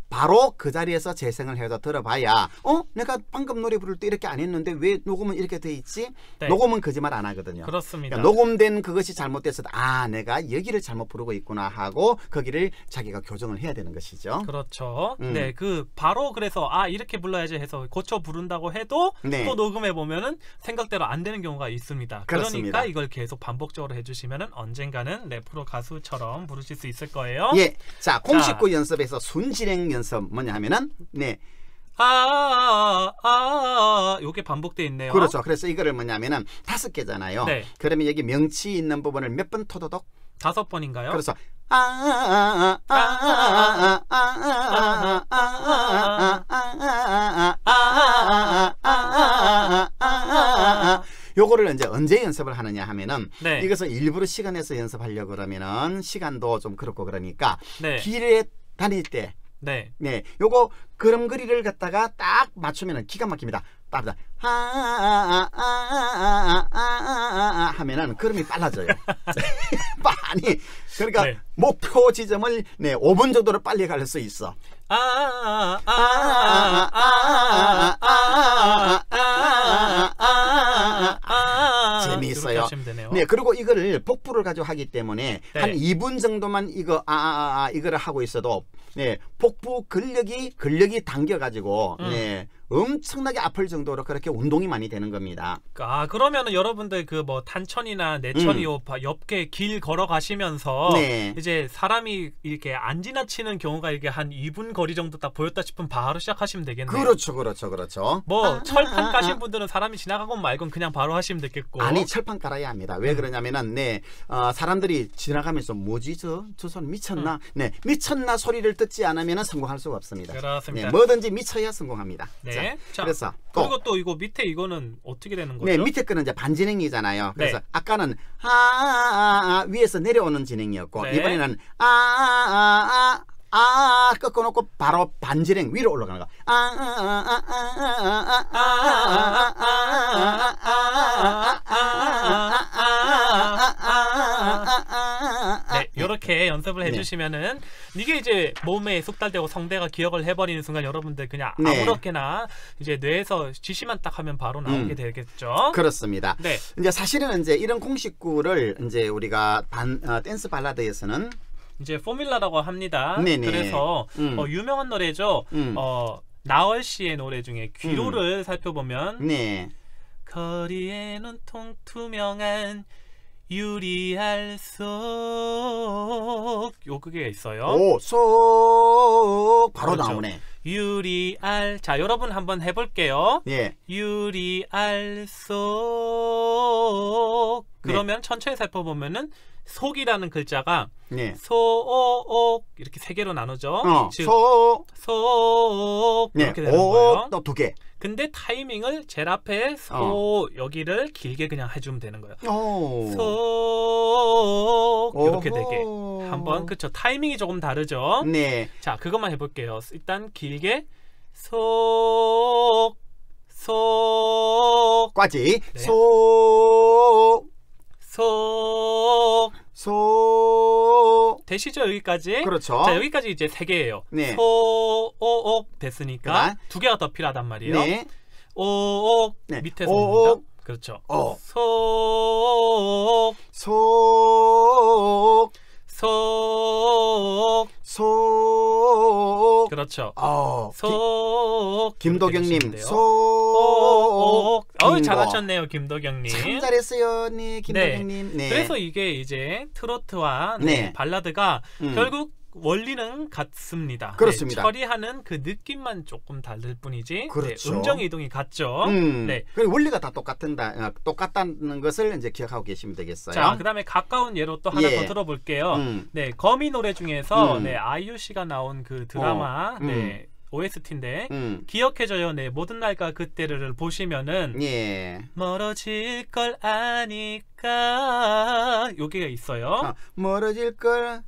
바로 그 자리에서 재생을 해서 들어봐야 어? 내가 방금 노래 부를 때 이렇게 안 했는데 왜 녹음은 이렇게 돼 있지? 네. 녹음은 거짓말 안 하거든요. 그렇습니다. 그러니까 녹음된 그것이 잘못돼서 아 내가 여기를 잘못 부르고 있구나 하고 거기를 자기가 교정을 해야 되는 것이죠. 그렇죠. 음. 네, 그 바로 그래서 아 이렇게 불러야지 해서 고쳐 부른다고 해도 네. 또 녹음해 보면은 생각대로 안 되는 경우가 있습니다. 그렇습니다. 그러니까 이걸 계속 반복적으로 해주시면은 언젠가는 네, 프로 가수처럼 부르실 수 있을 거예요. 예, 자 공식구 연습에서 순진행 연습 뭐냐 하면은 네. 아, 아, 아, 아, 요게 반복돼 있네요. 그렇죠. 그래서 이거를 뭐냐면은 다섯 개잖아요. 네. 그러면 여기 명치 있는 부분을 몇 번 토도독? 다섯 번인가요? 그래서 요거를 이제 언제 연습을 하느냐 하면은 네. 이것을 일부러 시간에서 연습하려고 그러면은 시간도 좀 그렇고 그러니까 네. 길에 다닐 때 네. 네, 요거 걸음걸이를 갖다가 딱 맞추면은 기가 막힙니다. 빠르다. 하아아아아아아아 하면은 걸음이 빨라져요. 많이. 그러니까 네. 목표 지점을 네, 오 분 정도를 빨리 갈 수 있어. 재미있어요. 네, 그리고 이거를 복부를 가지고 하기 때문에 네. 한 이 분 정도만 이거 아아아 아, 이거를 하고 있어도 네, 복부 근력이 근력이 당겨 가지고 음. 네, 엄청나게 아플 정도로 그렇게 운동이 많이 되는 겁니다. 아 그러면은 여러분들 그 뭐 탄천이나 내천이 음. 요 옆에 길 걸어 가시면서 네. 이제 사람이 이렇게 안 지나치는 경우가 이게 한 이 분 거리 정도 딱 보였다 싶으면 바로 시작하시면 되겠네요. 그렇죠, 그렇죠, 그렇죠. 뭐 아, 철판 아, 까신 아. 분들은 사람이 지나가건 말건 그냥 바로 하시면 되겠고. 아니 철판 깔아야 합니다. 왜 그러냐면은 네 어, 사람들이 지나가면서 뭐지 저 저 사람 미쳤나? 음. 네 미쳤나 소리를 듣지 않으면은 성공할 수가 없습니다. 그렇습니다. 네, 뭐든지 미쳐야 성공합니다. 네. 자, 자, 그래서 또 그리고 또 이거 밑에 이거는 어떻게 되는 거죠? 네, 밑에 거는 이제 반진행이잖아요. 그래서 네. 아까는 아, 아, 아, 위에서 내려오는 진행이었고 네. 이번에는 아, 아, 아, 아, 꺾어놓고 바로 반진행 위로 올라가는 거. 아, 아, 아, 아, 아, 아, 아, 아, 네, 이렇게 연습을 해주시면은 이게 이제 몸에 숙달되고 성대가 기억을 해버리는 순간 여러분들 그냥 네. 아무렇게나 이제 뇌에서 지시만 딱 하면 바로 나오게 음. 되겠죠. 그렇습니다. 네. 이제 사실은 이제 이런 공식구를 이제 우리가 반 어, 댄스 발라드에서는 이제 포뮬라라고 합니다. 네네. 그래서 음. 어, 유명한 노래죠. 음. 어, 나얼 씨의 노래 중에 귀로를 살펴보면 네. 거리에는 통투명한 유리알 속 요 그게 있어요. 오, 속 바로 그렇죠. 나오네. 유리알. 자, 여러분 한번 해볼게요. 예. 유리알 속. 그러면 천천히 살펴보면은 속이라는 글자가 네. 소옥 이렇게 세 개로 나누죠. 어, 즉 소, 속 네, 이렇게 되는 거예요. 또 두 개. 근데 타이밍을 제일 앞에 소 어. 여기를 길게 그냥 해주면 되는 거예요. 오. 속 이렇게 오호. 되게 한번 그쵸 타이밍이 조금 다르죠. 네. 자 그것만 해볼게요. 일단 길게 속 속 꽈지. 네. 속, 속 속. 되시죠 여기까지? 그렇죠. 자 여기까지 이제 세 개예요. 네. 소옥 됐으니까 그다음. 두 개가 더 필요하단 말이에요. 네. 오옥 네. 밑에서 오옥. 옵니다. 그렇죠. 어. 속 속, 속 속. 그렇죠. 어. 기- 속 김도경님, 속. 속 어우 김도. 잘하셨네요 김도경님. 참 잘했어요, 네, 김도경님. 네. 그래서 이게 이제 트로트와 네, 네. 발라드가 음. 결국 원리는 같습니다. 그렇습니다. 네, 처리하는 그 느낌만 조금 다를 뿐이지. 그렇죠. 네, 음정 이동이 같죠. 음. 네. 그 원리가 다 똑같은다, 어, 똑같다는 것을 이제 기억하고 계시면 되겠어요. 자, 그다음에 가까운 예로 또 하나 예. 더 들어볼게요. 음. 네, 거미 노래 중에서 음. 네, 아이유 씨가 나온 그 드라마 어, 음. 네, 오에스티인데 음. 기억해줘요. 네, 모든 날과 그때를 보시면은 예. 멀어질 걸 아니까 여기가 있어요. 아, 멀어질 걸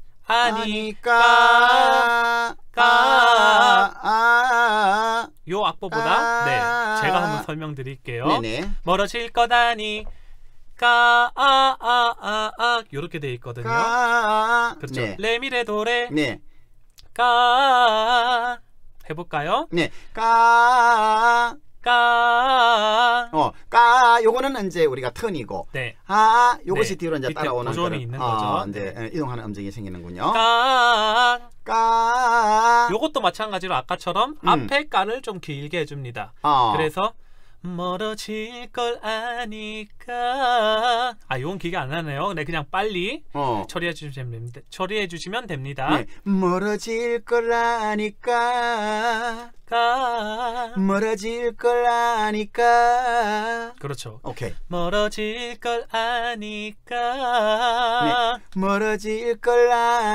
아니까 아니까 까 아. 요 악보보다 아. 네, 제가 한번 설명드릴게요. 네네. 멀어질 것 아니까 아 아 아 아 요렇게 돼 있거든요. 까 그렇죠. 네. 레미레도레 네. 까 해볼까요? 네, 까, 까. 어, 까, 요거는 이제 우리가 턴이고, 네. 아, 요것이 네, 뒤로 이제 밑에 따라오는 보존이 거를, 있는 어, 거죠. 이제 네. 이동하는 음정이 생기는군요. 까. 까, 요것도 마찬가지로 아까처럼 음. 앞에 까를 좀 길게 해줍니다. 어, 그래서 멀어질 걸 아니까. 아, 요건 기가 안 나네요. 네, 그냥 빨리 어, 처리해 주시면 됩니다. 처리해 주시면 됩니다. 네, 멀어질 걸 아니까, 까. 멀어질 걸 아니까. 그렇죠. 오케이. 멀어질 걸 아니까. 멀어질 걸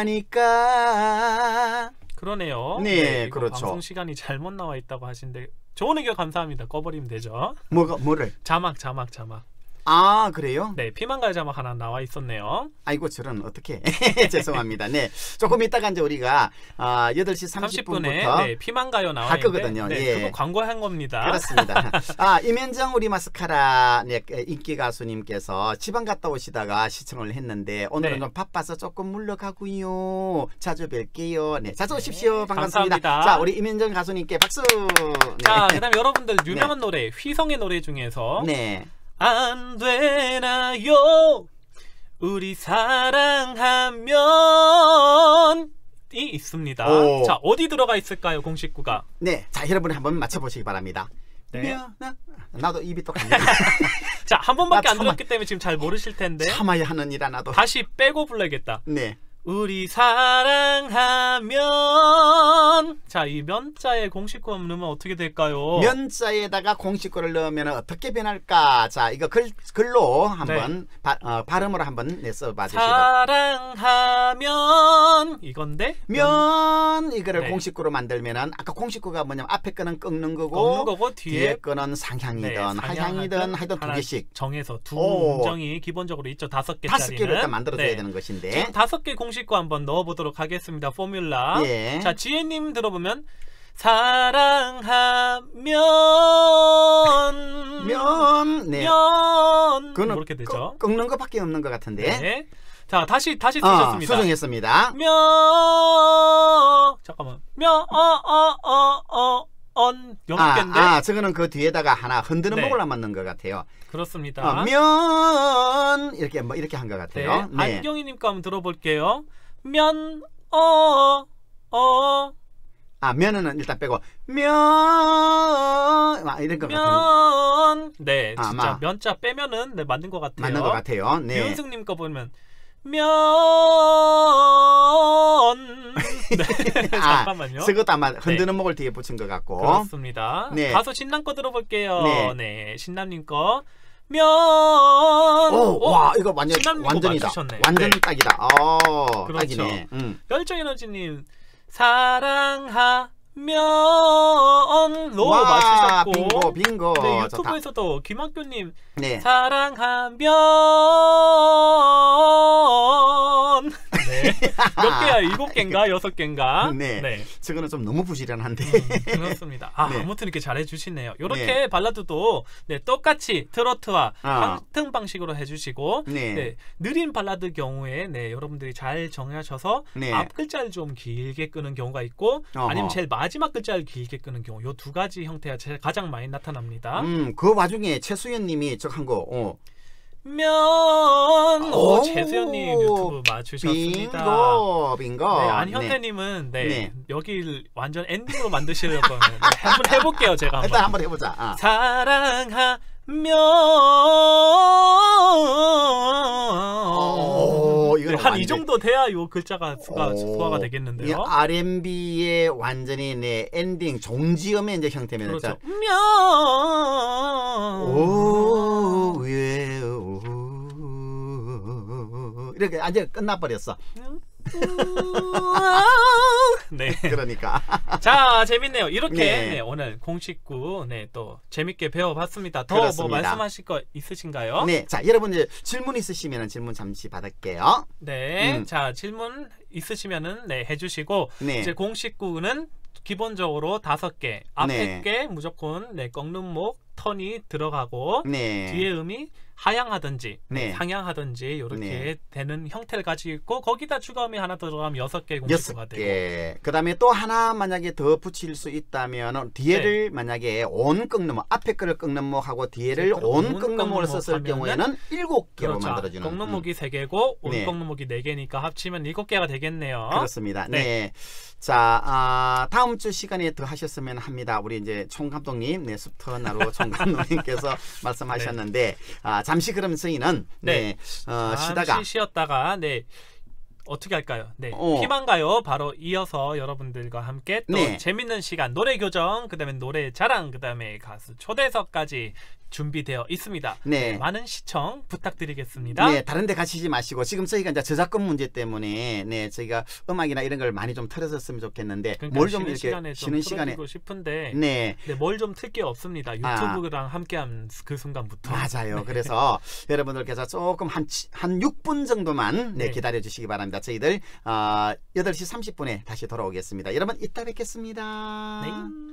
아니까. 그러네요. 네, 이거 그렇죠. 방송 시간이 잘못 나와 있다고 하신데 좋은 의견 감사합니다. 꺼버리면 되죠. 뭐가, 뭐를? 자막, 자막, 자막. 아, 그래요? 네, 피만가의 자막 하나 나와 있었네요. 아이고, 저런, 어떻게. 죄송합니다. 네. 조금 이따가 이제 우리가, 아, 여덟 시 삼십 삼십 분에 분부터. 네, 피만가요 나와 할 있는데 거거든요. 네, 예. 그거 광고한 겁니다. 그렇습니다. 아, 임현정 우리 마스카라 네, 인기 가수님께서 지방 갔다 오시다가 시청을 했는데 오늘은 네. 좀 바빠서 조금 물러가고요. 자주 뵐게요. 네, 자주 오십시오. 반갑습니다. 감사합니다. 자, 우리 임현정 가수님께 박수. 네. 자, 그다음 여러분들 유명한 노래 휘성의 노래 중에서 네. 안 되나요? 우리 사랑하면 이 있습니다. 오. 자, 어디 들어가 있을까요, 공식구가? 네. 자, 여러분 한번 맞춰 보시기 바랍니다. 네. 미안하- 나도 입이 또 간다. 자, 한 번밖에 나 안 참아- 들었기 때문에 지금 잘 모르실 텐데 참아야 하는 일 하나도. 다시 빼고 불러야겠다. 네. 우리 사랑하면. 자, 이 면자에 공식구 넣으면 어떻게 될까요? 면자에다가 공식구를 넣으면 어떻게 변할까? 자, 이거 글, 글로 한번 바, 어, 발음으로 한번 내 써봐 주시기 바랍니다. 사랑하면 이건데 면 이거를 네. 공식구로 만들면은 아까 공식구가 뭐냐면 앞에 거는 꺾는 거고 꺾는 거고 뒤에 뒤에 거는 상향이든 네, 하향이든 하여튼 두 하나 개씩 정해서 두 오. 음정이 기본적으로 있죠. 다섯 개짜리는. 다섯 개를 일단 만들어줘야 네. 되는 것인데. 지금 다섯 개 공식구 한번 넣어보도록 하겠습니다. 포뮬라. 예. 자, 지혜님 들어보면 사랑하면 면, 네. 면 그거는 이렇게 되죠. 꺾- 꺾는 것밖에 없는 것 같은데. 네. 자, 다시 다시 어, 쓰셨습니다. 수정했습니다. 면 잠깐만 면어어어어 언 여섯 아, 개인데 아, 저거는 그 뒤에다가 하나 흔드는 네. 목을 안 맞는 것 같아요. 그렇습니다. 어, 면 이렇게 뭐 이렇게 한 것 네. 같아요. 네. 안경이님 거 한번 들어볼게요. 면어어 아, 면은 일단 빼고 면 아, 이런 것 같은 면. 네, 아, 진짜 마. 면자 빼면은 네 맞는 것 같아요. 맞는 것 같아요. 네. 유은승님 거 보면 면. 네. 아, 잠깐만요. 저것도 아마 흔드는 목을 뒤에 붙인 것 같고. 그렇습니다. 네. 가수 신남 거 들어볼게요. 네. 네, 신남님 거 면. 오, 어? 와, 이거 완전 신남님 거 완전이다. 맞추셨네. 완전 네. 딱이다. 어, 그렇죠. 딱이네. 음. 열정에너지님 사랑하면 로 와, 맞추셨고. 빙고, 빙고. 네, 좋다. 유튜브에서도 김학규님 네. 사랑하면. 네. 몇 개야? 일곱 개인가? 여섯 개인가? 네. 네. 저거는 좀 너무 부지런한데. 음, 그렇습니다. 아, 네. 아무튼 이렇게 잘해 주시네요. 이렇게 네. 발라드도 네, 똑같이 트로트와 어. 같은 방식으로 해주시고 네. 네, 느린 발라드 경우에 네, 여러분들이 잘 정하셔서 네. 앞 글자를 좀 길게 끄는 경우가 있고 어허. 아니면 제일 마지막 글자를 길게 끄는 경우 요 두 가지 형태가 제일 가장 많이 나타납니다. 음, 그 와중에 최수연 님이 저한 거. 어. 면. 오, 오, 최수연님 유튜브 맞추셨습니다. 빙고, 빙고. 네, 안현태님은 네, 네. 여기 완전 엔딩으로 만드시려고 하면 네, 한번 해볼게요. 제가 한번. 일단 한번 해보자. 아. 사랑하면. 오, 이건 네, 한 이 완전- 정도 돼야 요 글자가 수가 오. 소화가 이 되겠는데요. 알앤비의 완전히 네 엔딩 종지음의 이제 형태면 그렇죠. 진짜 면. 오, 예, 오. 이렇게 아주 끝나버렸어. 네. 그러니까. 자, 재밌네요. 이렇게 네. 네, 오늘 공식구 네, 또 재밌게 배워봤습니다. 더 그렇습니다. 뭐 말씀하실 거 있으신가요? 네, 자 여러분 이제 질문 있으시면 질문 잠시 받을게요. 네. 음. 자, 질문 있으시면은 네, 해주시고 네. 이제 공식구는 기본적으로 다섯 개, 앞에 네. 게 무조건 네, 꺾는 목, 턴이 들어가고 네. 뒤에 음이 하향하든지 네. 상향하든지 이렇게 네. 되는 형태를 가지고 있고 거기다 추가음이 하나 더 들어가면 여섯 개 여섯 공식어가 되고 개. 그다음에 또 하나 만약에 더 붙일 수 있다면 뒤에를 만약에 온 꺾는목 앞에 거를 꺾는목하고 뒤에를 뒤에 거를 온 온 꺾는목을 썼을 꺾는목 경우에는 일곱 개로 그렇죠. 만들어주는. 꺾는목이 세 개고 온 네. 꺾는목이 네 개니까 합치면 일곱 개가 되겠네요. 그렇습니다. 네. 네. 자, 아, 다음 주 시간에 더 하셨으면 합니다. 우리 이제 총 감독님, 네, 숲터나루 총 감독님께서 말씀하셨는데, 아, 잠시 그럼 저희는 네, 네. 어, 잠시 쉬다가 쉬었다가 네. 어떻게 할까요? 네. 어. 피만가요 바로 이어서 여러분들과 함께 또 네. 재밌는 시간 노래 교정, 그다음에 노래 자랑, 그다음에 가수 초대석까지 준비되어 있습니다. 네. 많은 시청 부탁드리겠습니다. 네, 다른 데 가시지 마시고 지금 저희가 이제 저작권 문제 때문에 네, 저희가 음악이나 이런 걸 많이 좀 틀어줬으면 좋겠는데 그러니까 뭘 좀 쉬는 이렇게 시간에 쉬는 좀 시간에 틀어드리고 싶은데 네. 네, 뭘 좀 틀 게 없습니다. 아. 유튜브랑 함께한 그 순간부터. 맞아요. 그래서 여러분들께서 조금 한, 한 육 분 정도만 네, 네. 기다려 주시기 바랍니다. 저희들 어, 여덟 시 삼십 분에 다시 돌아오겠습니다. 여러분 이따 뵙겠습니다. 네.